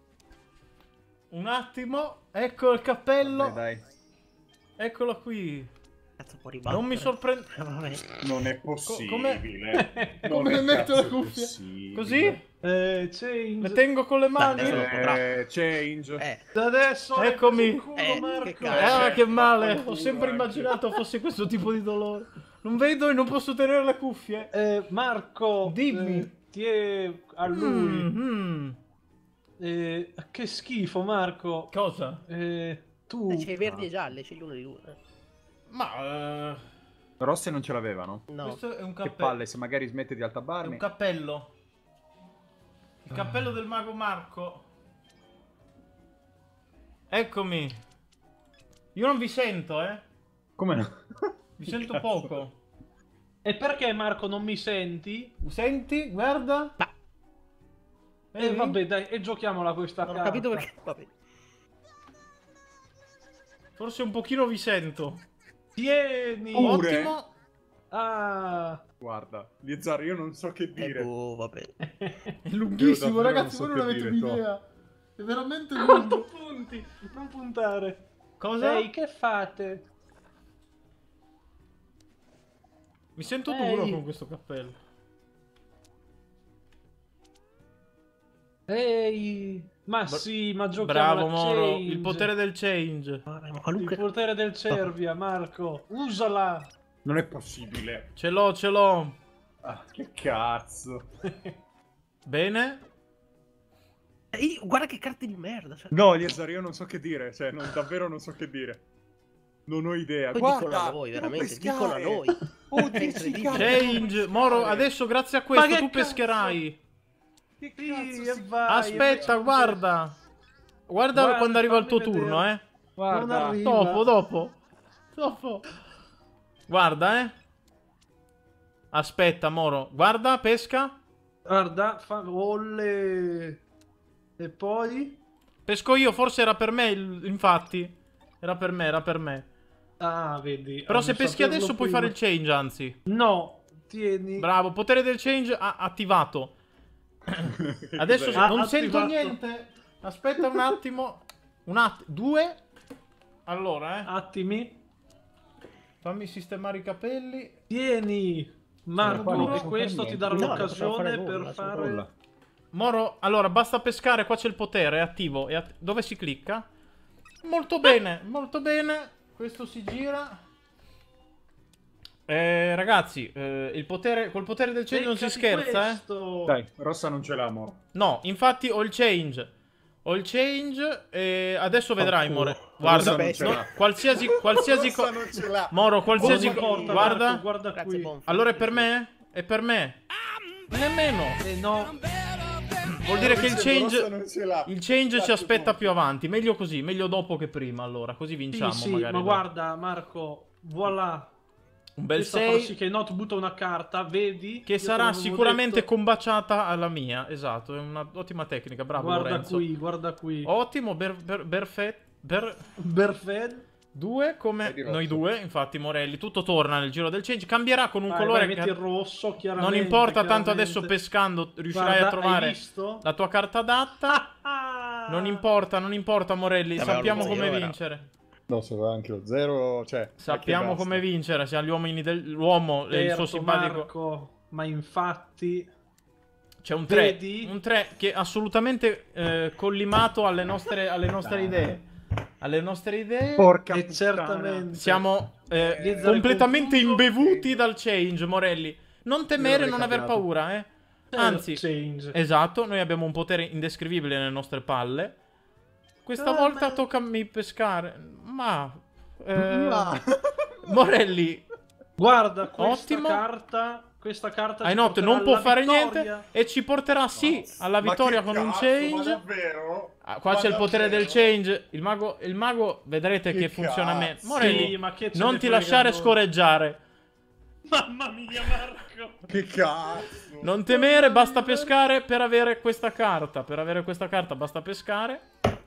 Un attimo. Ecco il cappello. dai, dai. Eccolo qui. Cazzo può ribattere. Non mi sorprende. Vabbè. Non è come- possibile. Non come è metto cazzo le cuffie? possibile. Così? Eh, change. Le tengo con le mani. Adesso lo potrà. Eh, change. Eh, Da adesso hai Eccomi. preso il culo, Eh, Marco. che cazzo. Ah, che male. Vaffanculo Ho sempre anche. immaginato fosse questo tipo di dolore. Non vedo e non posso tenere le cuffie. Eh, Marco, Dimmi. eh, tie a lui. Mm, mm. Eh, che schifo, Marco. Cosa? Eh, tu. eh, c'è i verdi e gialli, scegli uno di due. Eh. Ma eh, Rosse non ce l'avevano. No. questo è un Che cappello. palle, se magari smette di È altabarmi. un cappello. Il cappello del mago Marco. Eccomi. Io non vi sento, eh. Come no? Vi sento Cazzo. poco. E perché, Marco, non mi senti? Senti? Guarda. Ma Eh, Vedi? vabbè, dai, e giochiamola questa non ho carta. capito perché. Vabbè. Forse un pochino vi sento. Tieni. Pure? Ottimo. Ah. Guarda, Liezar, io non so che Eh, dire. boh, vabbè. È lunghissimo, Io davvero ragazzi. non so Voi non che avete dire, to. un'idea. È veramente Quanto lungo. punti? Non puntare. Cosa? Ehi, che fate? Mi sento Ehi. duro con questo cappello. Ehi, ma sì, ma giochiamo Bravo alla Moro, change. il potere del change. Ma Il qualunque... potere del Cervia, Marco. Usala. Non è possibile. Ce l'ho, ce l'ho. Ah, che cazzo. Bene. Eh, io- guarda che carte di merda. Cioè... No, Liezar, io non so che dire. Cioè, non- davvero non so che dire. Non ho idea. Poi Guarda, dicono a noi, devo veramente. pescare. Dicono a noi. Oh, È dieci incredibile. carte. Change. Moro, adesso grazie a questo Ma che tu cazzo? pescherai. Che Sì, cazzo e si- vai, Aspetta, e guarda. Guarda, Guarda, quando arriva il tuo fammi turno, vedere. eh. Non Guarda. arriva. Dopo, dopo. Dopo. Guarda, eh. Aspetta, Moro. Guarda, pesca. Guarda, fa... Olle. E poi? Pesco io, forse era per me, il- infatti. Era per me, era per me. Ah, vedi. Però ah, se non peschi saperlo adesso puoi prima. fare il change, anzi. No, tieni. Bravo, potere del change a- attivato. Adesso Cos'è? se- non Ah, sento attivato. niente. Aspetta un attimo. Un attimo. Due. Allora, eh. Attimi. Fammi sistemare i capelli. Tieni. Marco, qua non e posso questo fare ti darà niente. No, non possiamo l'occasione fare nulla, per sono fare... Nulla. Moro, allora basta pescare, qua c'è il potere, è attivo. È att- dove si clicca? Molto bene, molto bene. Questo si gira. Eh, ragazzi, eh, il potere, col potere del change non si Beccati scherza, eh. questo. Dai, Rossa non ce l'ha, Moro. No, infatti ho il change. Ho il change e adesso vedrai, Fanculo. More. Guarda, Rossa non ce no, l'ha. qualsiasi qualsiasi Rossa cosa. non ce l'ha. Moro, qualsiasi Non cosa. importa, Guarda. Marco, guarda Grazie, qui. Bonf. Allora è per me? È per me. Nemmeno. Eh no. Vuol dire che il Rossa non change ce l'ha. il change ci Cazzo, aspetta Bonf. più avanti, meglio così, meglio dopo che prima, allora, così Sì, vinciamo sì, magari. ma dopo. guarda, Marco, voilà. Un bel Questa farà sì sei che Not butta una carta, vedi? che Io te sarà l'avevo sicuramente detto. combaciata alla mia, esatto, è un'ottima tecnica, bravo Guarda Lorenzo. qui, guarda qui. Ottimo, ber, ber, berfe- ber- Berfed. due come È di rosso. noi due, infatti Morelli, tutto torna nel giro del change, cambierà con un Vai, colore vai, che metti il rosso, chiaramente. non importa, tanto chiaramente. adesso pescando riuscirai Guarda, a trovare hai visto? la tua carta adatta. Ah! Non importa, non importa Morelli, Aveva sappiamo lo come zero, era. vincere. No, se va anche lo zero, cioè... Sappiamo come vincere, siamo gli uomini dell'uomo, il Certo, suo simpatico. Marco, ma infatti... C'è un tre, Vedi? un tre che è assolutamente eh, collimato alle nostre, alle nostre Dai. idee. Alle nostre idee. Porca E puttana. certamente... Siamo eh, Lizzare completamente confuso. imbevuti dal change, Morelli. Non temere, Io non l'avrei aver cambiato. paura, eh. Eh, Anzi, change. esatto, noi abbiamo un potere indescrivibile nelle nostre palle. Questa Ah, volta ma- tocca a me pescare. Ma... eh, Ma- Morelli, Guarda, questa Ottimo. carta... Questa carta ci Ainot porterà non può alla fare vittoria. niente e ci porterà sì alla Ma vittoria che con un cazzo, change. Ma davvero? Ah, qua Ma c'è il potere davvero? del change. Il mago, il mago vedrete che, Che funziona meglio. cazzo. Morelli, Sì, ma che ce non ne ti frega lasciare noi. scorreggiare. Mamma mia, Marco! Che cazzo? Non temere, basta pescare per avere questa carta. Per avere questa carta basta pescare.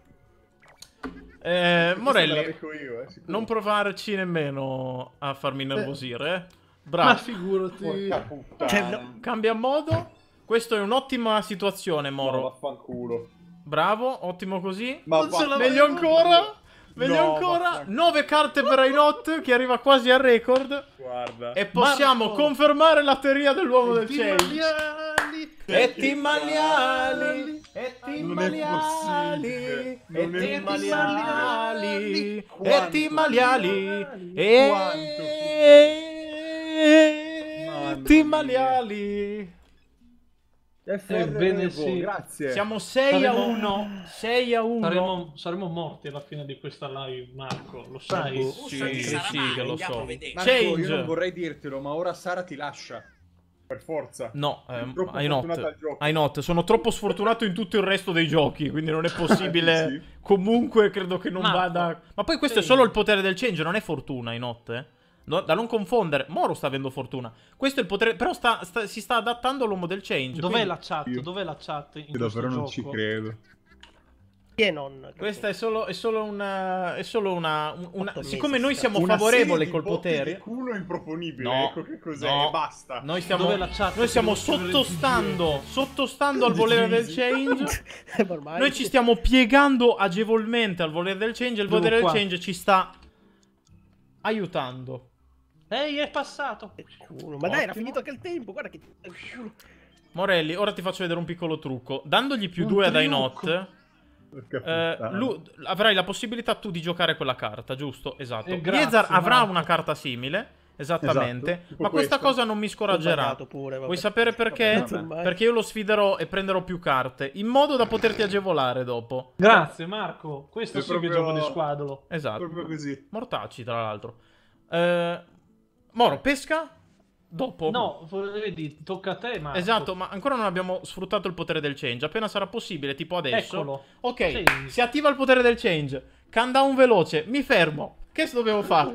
Eh, Questa me la Morelli, becco io, eh, sicuro. non provarci nemmeno a farmi nervosire. Eh. Ma Bravo. figurati... Porca puttana. Cioè, no. Cambia modo. Questo è un'ottima situazione, No, Moro. vaffanculo. Bravo, ottimo così. Ma Non ce la va- Meglio ancora. Meglio No, ancora. vaffanculo. nove carte per Ainot che arriva quasi al record. Guarda. E possiamo Marco. confermare la teoria dell'uomo del Di change. Maliali. E ti maliali. E ti Non è maliali. possibile. E Non ti è maliali. E Quanto ti fu- maliali. Quanto E Mamma ti mia. maliali. Ebbene sì. Grazie. Siamo sei a Saremo- uno. sei a uno. Saremo, saremo morti alla fine di questa live, Marco, lo sai? Sì, sì, che lo so. Marco, io non Change. vorrei dirtelo, ma ora Sara ti lascia. Per forza. No, ehm, Troppo I fortunata not. al gioco. I not. Sono troppo sfortunato in tutto il resto dei giochi, quindi non è possibile. Sì. Comunque credo che non Marco. vada. Ma poi questo è Sì. solo il potere del change, non è fortuna, I not, eh. No- da non confondere. Moro sta avendo fortuna. Questo è il potere. Però sta- sta- si sta adattando all'uomo del change. Dov'è quindi la chat? Io- Dov'è la chat in Io questo davvero non gioco? ci credo. Chi è non? Questa è solo, è solo una. È solo una. un- una- Otto mesi, siccome noi sta- siamo Una favorevoli serie di col botti potere. di culo improponibile. No, Ecco che cos'è. no. Basta. Noi stiamo, Dov'è la chat? noi stiamo Devo scrivere sottostando, sottostando al volere del change. Ormai. Noi ci stiamo piegando agevolmente al volere del change. Il Devo volere del qua. change ci sta aiutando. Ehi, è passato! Culo. Ma dai, era Ottimo. finito anche il tempo. Guarda che. Culo. Morelli, ora ti faccio vedere un piccolo trucco. Dandogli più Un due ad trucco? Ainot, eh, lu- avrai la possibilità tu di giocare quella carta, giusto? Esatto. Eh, grazie, Liezar avrà Marco. una carta simile, esattamente, Esatto, tipo ma questa questa. cosa non mi Ho scoraggerà. sbagliato pure, vabbè. Vuoi sapere perché? Vabbè, vabbè. Perché io lo sfiderò e prenderò più carte, in modo da poterti agevolare dopo. Grazie Marco, questo È sì che proprio- gioco di squadolo. Esatto. Proprio così. Mortacci, tra l'altro. Eh, Moro, pesca? Dopo. No, vedi, tocca a te Marco. Esatto, ma ancora non abbiamo sfruttato il potere del change. Appena sarà possibile, tipo adesso. Eccolo. Ok, Sì. si attiva il potere del change. Countdown veloce, mi fermo. Che dobbiamo fare?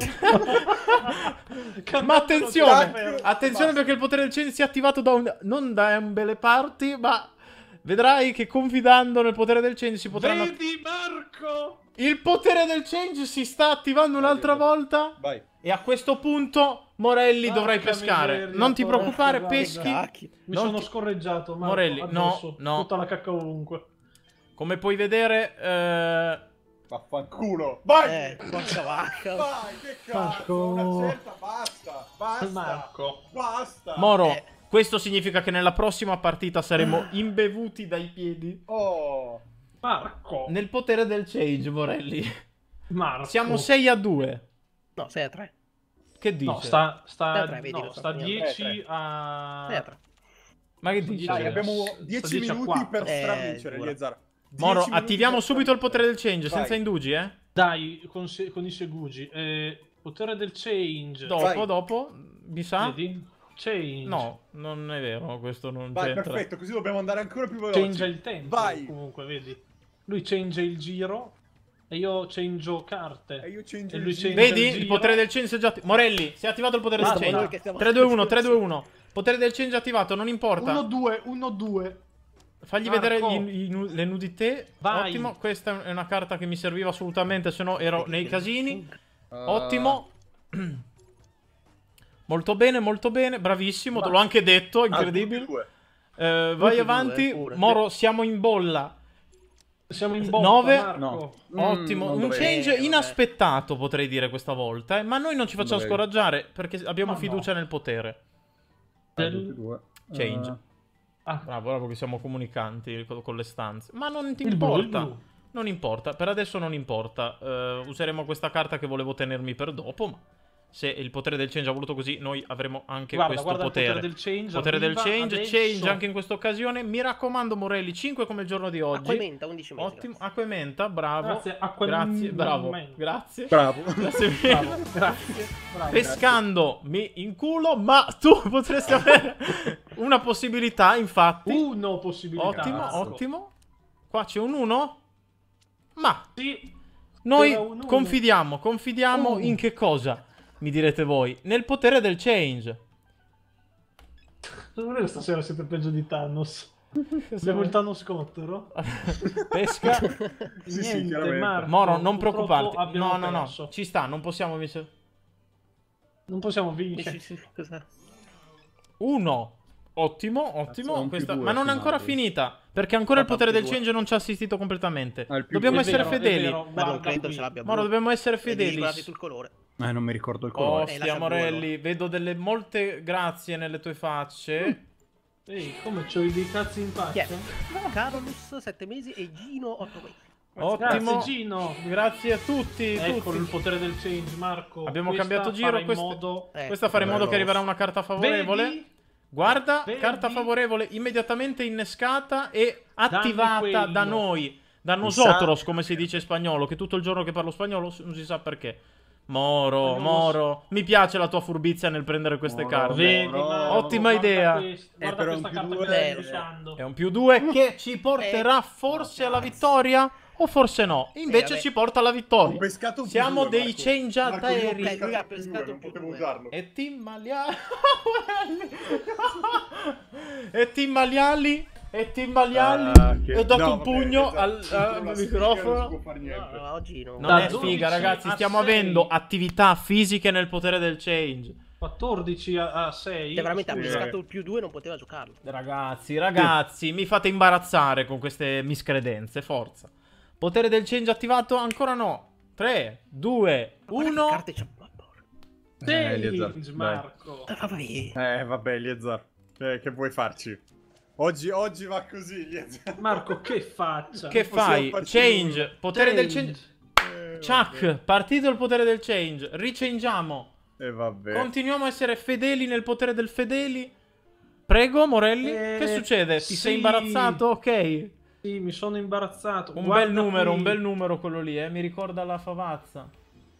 Ma attenzione, Tac. attenzione perché il potere del change si è attivato da un... non da un belle parti, ma vedrai che confidando nel potere del change si potranno... Vedi Marco? Il potere del change si sta attivando un'altra volta. Vai. E a questo punto Morelli Porca dovrai pescare. miseria, Non ti porca preoccupare, guarda. peschi. Cacchi. Mi Non sono ti- scorreggiato Marco, Morelli, no, addosso. no. Tutta la cacca ovunque. Come puoi vedere, eh... Vaffanculo. Vai. Eh, porca vacca. Vai, che cazzo. Marco. Una certa, basta. Basta. Marco. Basta. Moro, Eh. questo significa che nella prossima partita saremo imbevuti dai piedi Oh. Marco. nel potere del change, Morelli. Marco. Siamo sei a due. No, sei a tre. Che dici? No, sta, sta, Stai a tre, vedi, no, lo sto sta segnando. dieci Tre, tre. a... sei a tre. Ma che Sto dici? Dai, Dai, abbiamo sta dieci dieci a minuti quattro. per Eh, stravincere, dura. Liezar. Moro, dieci minuti attiviamo per subito il stravincere. potere del change, Vai. senza indugi, eh? Dai, con, se- con i segugi. Eh, potere del change. Dopo, Vai. dopo, mi sa? Vedi? Change. No, non è vero, questo non Vai, c'entra. perfetto, così dobbiamo andare ancora più veloci. Change il tempo. Vai. Comunque, vedi. Lui change il giro. E io changeo carte. E io change E il lui giro. change Vedi? il Il giro. potere del change si è già attivato. Morelli, si è attivato il potere del Basta, change. noi che stiamo- tre due uno, tre due uno. Potere del change attivato, non importa. uno due, uno due. Fagli Marco. vedere gli- i nu- le nudité. Vai. Ottimo, questa è una carta che mi serviva assolutamente, se no ero nei casini. Ah. Ottimo. Molto bene, molto bene, bravissimo, te l'ho anche detto, Ah, incredibile. due. Eh, vai Tutti avanti, due, pure. Moro, siamo in bolla. Siamo in botta, Nove. Marco. No. Ottimo, Mm, non un dovevi. change Eh, vabbè. inaspettato potrei dire questa volta, eh, ma noi non ci facciamo dovevi. scoraggiare perché abbiamo Ma no. fiducia nel potere. Ah, Del- tutti e due. Change. Eh, Ah, Bravo, bravo che siamo comunicanti con, con le stanze. Ma non ti il blu, il importa. blu. Non importa, per adesso non importa. Eh, useremo questa carta che volevo tenermi per dopo, ma se il potere del change ha voluto così, noi avremo anche Guarda, questo guarda il potere. potere del change. Potere del arriva change, adesso. change anche in questa occasione. Mi raccomando, Morelli, cinque come il giorno di oggi. Acqua e menta, undici mesi. Ottimo, acqua e menta, bravo. Grazie, acqua e Grazie, bravo. menta. Grazie. Bravo. Grazie mille. Bravo, grazie. Bravo. Pescando mi inculo, ma tu potresti avere una possibilità, infatti. Uno possibilità. Ottimo, Marco. ottimo. Qua c'è un uno. Ma Sì. noi C'era un uno. confidiamo, confidiamo Uh. in che cosa? Mi direte voi. Nel potere del change. Secondo me stasera siete peggio di Thanos. Abbiamo il Thanos scottero. Pesca. Sì, sì, Niente, chiaramente. Marco, Moro, non purtroppo preoccuparti. abbiamo No, no, no. perso. Ci sta, non possiamo vincere. Non possiamo vincere. Dici, sì, cos'è? Uno. Ottimo, Cazzo, ottimo. non più Questa... due Ma non è ancora finali. finita. Perché ancora il Ah, potere più del due. change non ci ha assistito completamente. Ah, il più Dobbiamo È essere vero, è fedeli. vero, Ma non guarda credo qui. ce l'abbia Moro, blu. dobbiamo essere Vedi, fedeli. guardi sul colore. Eh, non mi ricordo il Oh, colore. Eh, stia lascia blu, Morelli, vedo delle molte grazie nelle tue facce. Ehi, come c'ho i dei cazzi in Chi è? faccia? Carolus, sette mesi e Gino, otto mesi. Ottimo. Grazie Gino. Grazie a tutti. Ecco tutti. il potere del change, Marco. Abbiamo Questa cambiato giro, farà in questa- modo... Eh, Questa farà in modo bello. che arriverà una carta favorevole. Vedi? Guarda, Vedi? carta favorevole immediatamente innescata e attivata quello. da noi. Da Mi nosotros, sa- come si dice in spagnolo, che tutto il giorno che parlo spagnolo non si sa perché. Moro, Spagnolo- Moro, mi piace la tua furbizia nel prendere queste Moro, carte. Vedi, No, Marco, ottima guarda idea. questa- Eh, Guarda però questa un carta più che due- stai Eh, usando. È un più due che ci porterà forse alla vittoria o forse no. Invece vabbè. ci porta alla Ho vittoria. pescato un più Siamo due, dei Marco. change Marco, io ho aerei. pescato Lui ha un più pescato due, un più non potevo due. usarlo. E Team Maliali. e Team Maliali. E Team Maliali. Ah, che- E ho dato no, un vabbè, pugno esatto. al, Contro al la microfono. sfiga non si può fare No, niente. no, oggi no. Non Da è dodici sfiga, ragazzi. a Stiamo sei. avendo attività fisiche nel potere del change. quattordici a sei. Se veramente ha Sì. pescato il più due non poteva giocarlo. Ragazzi, ragazzi, mi fate imbarazzare con queste miscredenze. Forza. Potere del change attivato? Ancora no. tre, due, Ma guarda che uno. carte c'ha- ma porca. Eh, Liezar, Change, dai. Marco. Ah, vabbè. Eh, vabbè, Liezar. Eh, che vuoi farci? Oggi, oggi va così. Marco, che faccia? Che fai? Change, potere del change. Eh, Chuck, vabbè. partito il potere del change. Richangiamo. E vabbè. Continuiamo a essere fedeli nel potere del fedeli. Prego, Morelli. Eh, che succede? Ti sì. sei imbarazzato? Ok. Sì, mi sono imbarazzato. Un Guarda bel numero, qui. un bel numero quello lì, eh. Mi ricorda la favazza.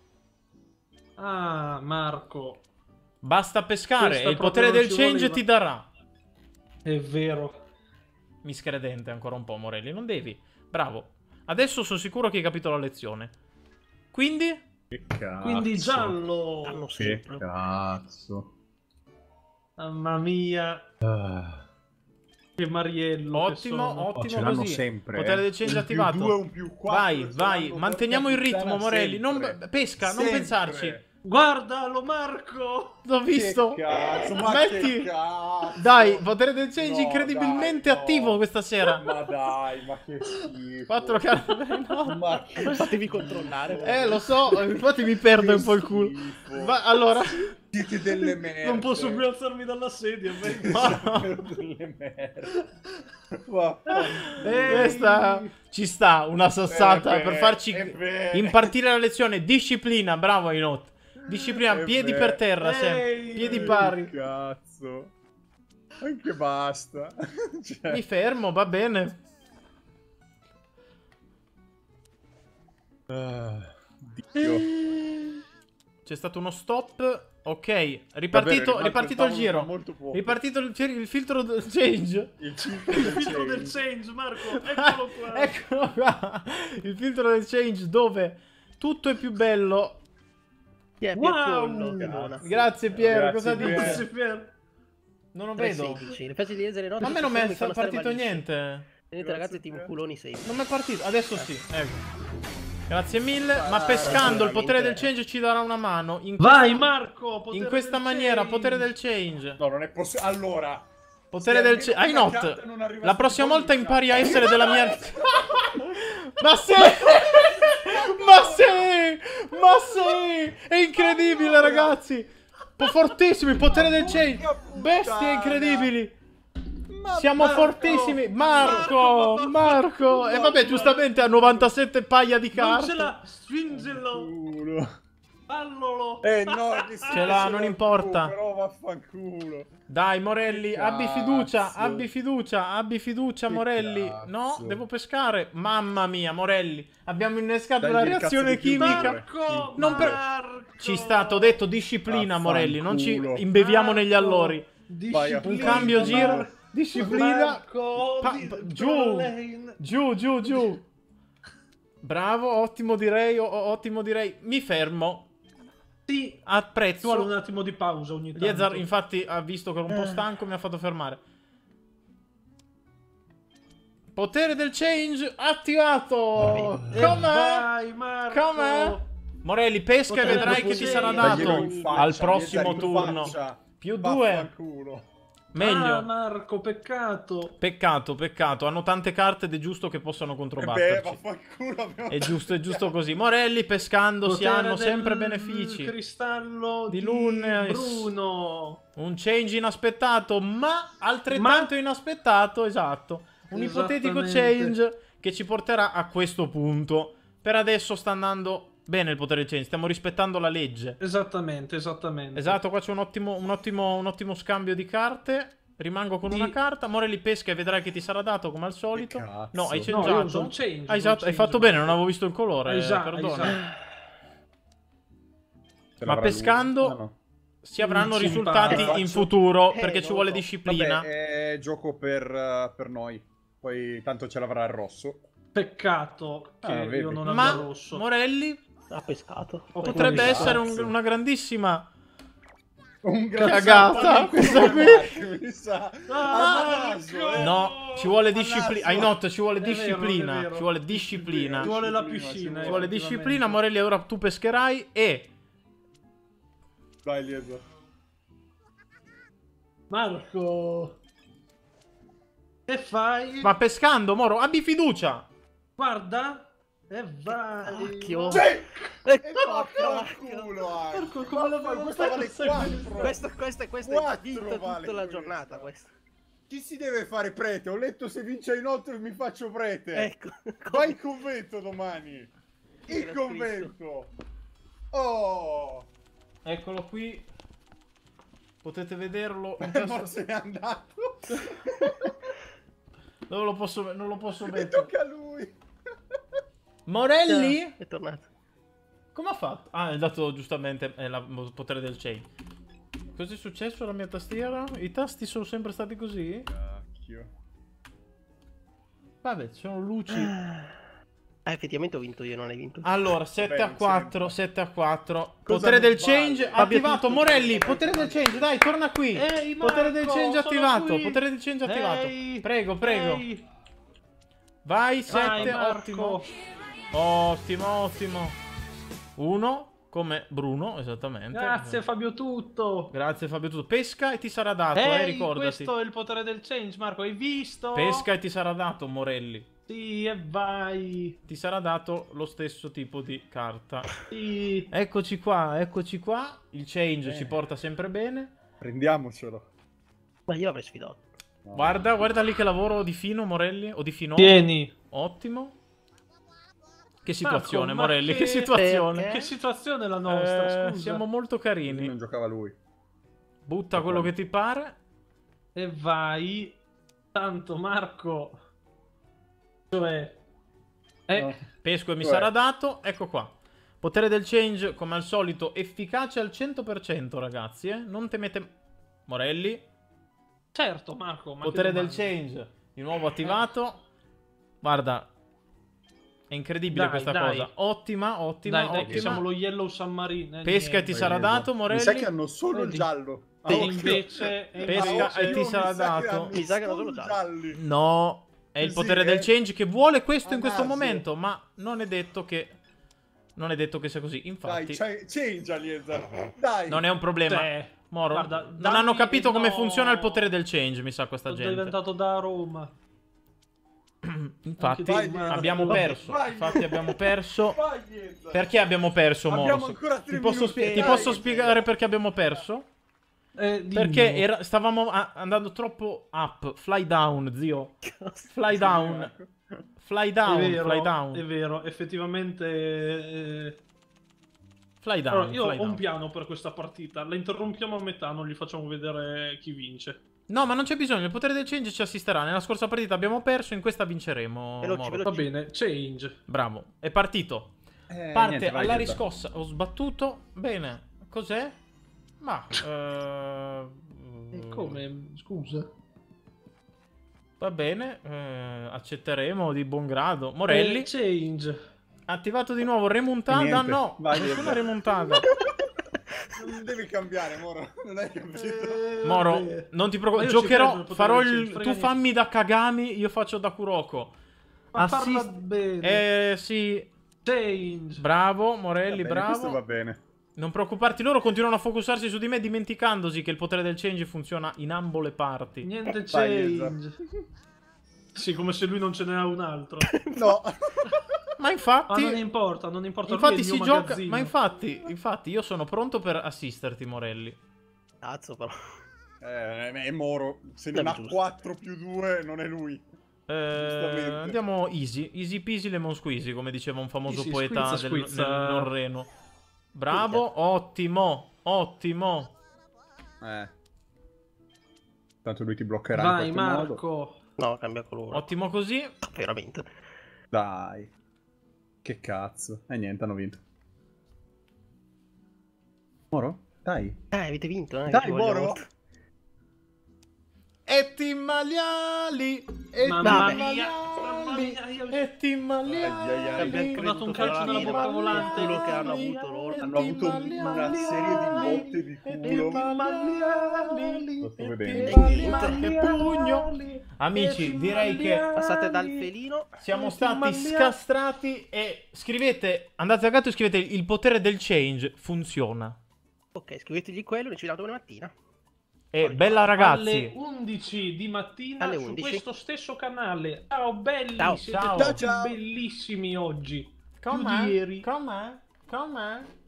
Ah, Marco. Basta pescare Questa e il proprio potere non del ci change voleva. ti darà. È vero. Miscredente ancora un po', Morelli. Non devi. Bravo. Adesso sono sicuro che hai capito la lezione. Quindi? Che cazzo. Quindi giallo. Danno Che sempre. cazzo. Mamma mia. Ah. Che Mariello. Ottimo, che sono. ottimo ce l'hanno così. sempre. Potere eh. del change Un più attivato. due, un più quattro, vai, ce vai. l'hanno, Manteniamo il porca ritmo, puttana, Morelli. Non sempre. pesca, non Sempre. pensarci. Guardalo, Marco. L'ho visto. Che cazzo, ma Metti. che cazzo. Dai, potere del change No, incredibilmente dai, no. attivo questa sera. Ma dai, ma che schifo. Quattro carte. No. Ma che Fatevi controllare. Eh, lo so, infatti mi perde un po' il culo. schifo. Ma allora. Siete delle merde. Non posso più alzarmi dalla sedia. perché- Siete delle merde. Ma- Ehi. Questa ci sta, una sassata Eh beh, per farci eh beh. impartire la lezione. Disciplina, bravo Inot. Disciplina, Eh piedi beh. per terra, Ehi. sempre. Piedi Che pari. Cazzo. Anche basta. Cioè, Mi fermo, va bene. ah, Dio. C'è stato uno stop. Ok, Vabbè, ripartito, è ripartito il rimasto giro. molto poco. Ripartito il, il filtro del change. Il filtro Il del filtro change. del change, Marco. Eccolo qua. Eccolo qua. Il filtro del change dove tutto è più bello. Chi è Wow. Pierpollo? Che buona. Grazie Piero, Grazie, cosa Piero. dici? Grazie, Pier. Non lo tre vedo. sedici. Le fasi di Laser e note Ma a me non mi mi è fanno stare partito malissimo. niente. Vedete ragazzi, team culoni sei. Non mi è partito, adesso sì, ecco. Grazie mille, ma pescando il potere del change ci darà una mano. In Vai, questa, Marco. potere in questa del maniera, change. potere del change. No, non è possibile. Allora. Potere se del almeno change. Hai una not. carta non arriva La sul prossima fondo, volta mi impari a cazzo. essere della mia... Ma sì! Ma sì! Ma sì! È incredibile, ragazzi! Po- Fortissimi, potere del change. Bestie incredibili. Siamo Marco! fortissimi. Marco, Marco, Marco. E vabbè, giustamente ha novantasette paia di Non ce carte. l'ha. Spingelo. Culo. Fallolo. Eh no, che Ce l'ha, non importa. Però vaffanculo. Dai, Morelli, Che abbi fiducia, cazzo. abbi fiducia, abbi fiducia, Che Morelli. cazzo. No, devo pescare. Mamma mia, Morelli. Abbiamo innescato Dagli una il reazione cazzo di più, chimica. Marco. Non per- Marco. Ci sta, t'ho detto disciplina, Morelli. Non ci Vaffanculo. imbeviamo negli Marco. allori. Vai a Un Disciplina. cambio giro. Marco. Disciplina. Marco. Pa- di- pa- con giù. lane. Giù, giù, giù. Bravo, ottimo direi, o- ottimo direi. Mi fermo. Sì. Ci vuole un Apprezzo. attimo di pausa ogni tanto. Liezar infatti ha visto che ero un po' stanco, mi ha fatto fermare. Potere del change attivato. E Com'è? vai, Marco. Com'è? Morelli, pesca e Potere vedrai del che ti change. sarà Daglielo dato in faccia, al prossimo Liezar, in turno. faccia. Più due. Vaffanculo. Meglio. Ah, Marco, peccato. Peccato, peccato. Hanno tante carte ed è giusto che possano Eh beh, controbatterci. vaffanculo. abbiamo- È giusto, è giusto così. Morelli pescando si Potere hanno del sempre benefici. Cristallo Di di, Lunes. Bruno. Un change inaspettato, ma altrettanto Ma- inaspettato, esatto. Un ipotetico Esattamente. change che ci porterà a questo punto. Per adesso sta andando bene il potere change, stiamo rispettando la legge. Esattamente, esattamente. Esatto, qua c'è un ottimo, un, ottimo, un ottimo scambio di carte. Rimango con Di- una carta. Morelli pesca e vedrai che ti sarà dato come al solito. Che cazzo. No, hai No, changeato. io uso il change, Ah, uso esatto, il hai change. fatto bene, non avevo visto il colore. Esatto, perdona. esatto. Ce Ma l'avrà pescando- lui? No, no. Si avranno Ci risultati impara. in Faccio- futuro Eh, perché non ci lo vuole so. disciplina. Vabbè, è gioco per, eh, per noi. Poi tanto ce l'avrà il rosso. Peccato che Ah, vedi. io non abbia Ma rosso. Morelli Ha pescato. Ho potrebbe Come essere un- cazzo. una grandissima Un cagata, questa qui. Mi sa. Ah, A naso, eh. No, ci vuole All'asso. disciplina. Ai not, ci vuole È vero, disciplina. è vero. Ci vuole disciplina. Ci vuole la Disciplina, piscina. ci Ci vuole effettivamente. disciplina. Morelli, ora tu pescherai e. Dai, Liesa. Marco. Che fai? Va pescando, Moro. Abbi fiducia. Guarda. E vai. Cacchio. Sì! E E porca va vacca. culo, anche. Marco, come la Vaffanculo, vedo questa vale persa quattro. Questo, questo, questo è Quattro vinto vale tutta la questa. giornata. Questo. Chi si deve fare prete? Ho letto se vince inoltre mi faccio prete. Ecco. Vai in convento domani. Il Era convento. Oh. Eccolo qui. Potete vederlo. In Ma tasto- se n'è andato. Dove lo posso, non lo posso E mettere. tocca a lui. Morelli? È tornato. Come ha fatto? Ah, è dato giustamente eh, la- il potere del chain. Cos'è successo alla mia tastiera? I tasti sono sempre stati così? Cacchio. Vabbè, ci sono luci. Ah, effettivamente ho vinto io, non hai vinto. Allora, sette Bene, a quattro, sempre. sette a quattro. Cosa Potere non del vale? change Fabio, attivato. tutto- Morelli, potere del change, dai, torna qui. Ehi, Potere del Marco, change sono attivato. qui. Potere del change attivato. Ehi, Prego, prego. ehi. Vai, Vai, sette, Marco. ottimo. Ottimo, ottimo. uno, come Bruno, esattamente. Grazie Fabio Tutto. Grazie Fabio Tutto. Pesca e ti sarà dato, eh, Ehi, ricordati. questo è il potere del change, Marco, hai visto? Pesca e ti sarà dato, Morelli. Sì, e vai. Ti sarà dato lo stesso tipo di carta. Sì. Eccoci qua, eccoci qua. Il change Eh. ci porta sempre bene. Prendiamocelo. Ma io avrei sfidato. No. Guarda, guarda lì che lavoro di fino, Morelli. O di fino. Tieni. Ottimo. Che situazione, Marco, ma Morelli, che, che- situazione. Perché? Che situazione è la nostra, Eh, scusa. siamo molto Così carini. non giocava lui. Butta quello che ti pare. E vai. Tanto Marco. Cioè. Eh, No. Pesco e mi Cioè. sarà dato. Ecco qua. Potere del change, come al solito, efficace al cento per cento, ragazzi. Eh? Non temete. Morelli. certo Marco. Ma che Potere del domanda. change. Di nuovo attivato. Guarda. È incredibile Dai, questa dai. cosa. Ottima, ottima, Dai, dai, ottima. che siamo lo Yellow Submarine. eh, Pesca e ti niente. sarà dato, Morelli. Mi sa che hanno solo il Vedi? giallo. E occhio. invece, e Pesca invece- e ti sarà mi sa che dato. hanno Mi sa che hanno solo solo gialli. No, è il Sì, potere eh. del change che vuole questo A in questo naso. momento, ma non è detto che non è detto che sia così. Dai, Infatti, c'hai- change Aliezar. Dai. non è un problema. Cioè, Moro, guarda, non dammi- hanno capito come no. funziona il potere del change, mi sa questa sono gente. diventato da Roma. Infatti, Anche tu, Vai, abbiamo vai, perso. vai. Infatti, abbiamo perso. Vai, Aliezar. Perché abbiamo perso, Moro? Abbiamo ancora tre Ti posso, minuti, spie- ti dai. posso spiegare perché abbiamo perso? Eh, dimmi. Perché era- stavamo a- andando troppo up. Fly down, zio. Fly down. Fly È down, vero, fly è down. vero, effettivamente. eh, Fly down, Allora, io fly ho un down. piano per questa partita. La interrompiamo a metà, non gli facciamo vedere chi vince. No, ma non c'è bisogno, il potere del change ci assisterà. Nella scorsa partita abbiamo perso, in questa vinceremo. Veloci, Moro. veloci. Va bene, change. Bravo, è partito. Eh, Parte niente, vai, alla Aliezar. riscossa, ho sbattuto. Bene, cos'è? Ma... eh, E come? Scusa. Va bene, eh, accetteremo di buon grado. Morelli, Eh, change. attivato di nuovo, remontata? Niente, No, vai, nessuna Aliezar. remontata. Non devi cambiare, Moro. Non hai capito. Eh, Moro, vabbè. non ti Ma preoccupare, io ci credo giocherò, nel potere farò del il... change, Tu frega fammi da Kagami, io faccio da Kuroko. Ma parla Assist- bene. Eh, sì, Change. bravo, Va Morelli, bene, questo va bravo. bene. Non preoccuparti, loro continuano a focusarsi su di me dimenticandosi che il potere del change funziona in ambo le parti. Niente Vai, change. Sì, come se lui non ce n'era un altro. No. Ma Ma infatti, non importa, non importa. lui è infatti il si mio gioca, magazzino. ma infatti, infatti io sono pronto per assisterti, Morelli. Cazzo, però. Eh, è Moro. Se non Eh, ha giusto. quattro più due, non è lui. Eh, Giustamente. andiamo easy, easy peasy lemon squeezy, come diceva un famoso Easy, poeta squizza, del, squizza. nel norreno. Bravo, ottimo, ottimo. Eh. Tanto lui ti bloccherà in Vai, qualche modo. Marco. No, cambia colore. Ottimo così. Veramente. Dai. Che cazzo. E niente, hanno vinto. Moro? Dai. Eh, avete vinto, eh. Dai, ci voglio Moro. molto. E ti maliali, e Mamma ti mia, mamma maliali, mia, io- e ti Ai, ai, ai. maliali. Ho dato un calcio nella bocca volante. Quello che hanno avuto loro. Hanno avuto una serie di botte di culo. Lo sto vedendo. Che pugno. Amici, direi che Passate dal felino. siamo stati scastrati e scrivete, andate a gatto e scrivete il potere del change funziona. Ok, scrivetegli quello e ci vediamo domani mattina. E bella Alle ragazzi. undici di mattina Alle su undici. questo stesso canale. Ciao belli, Ciao. siete Ciao. tutti Ciao. bellissimi oggi. Più Com'è? di ieri. Com'è? Com'è?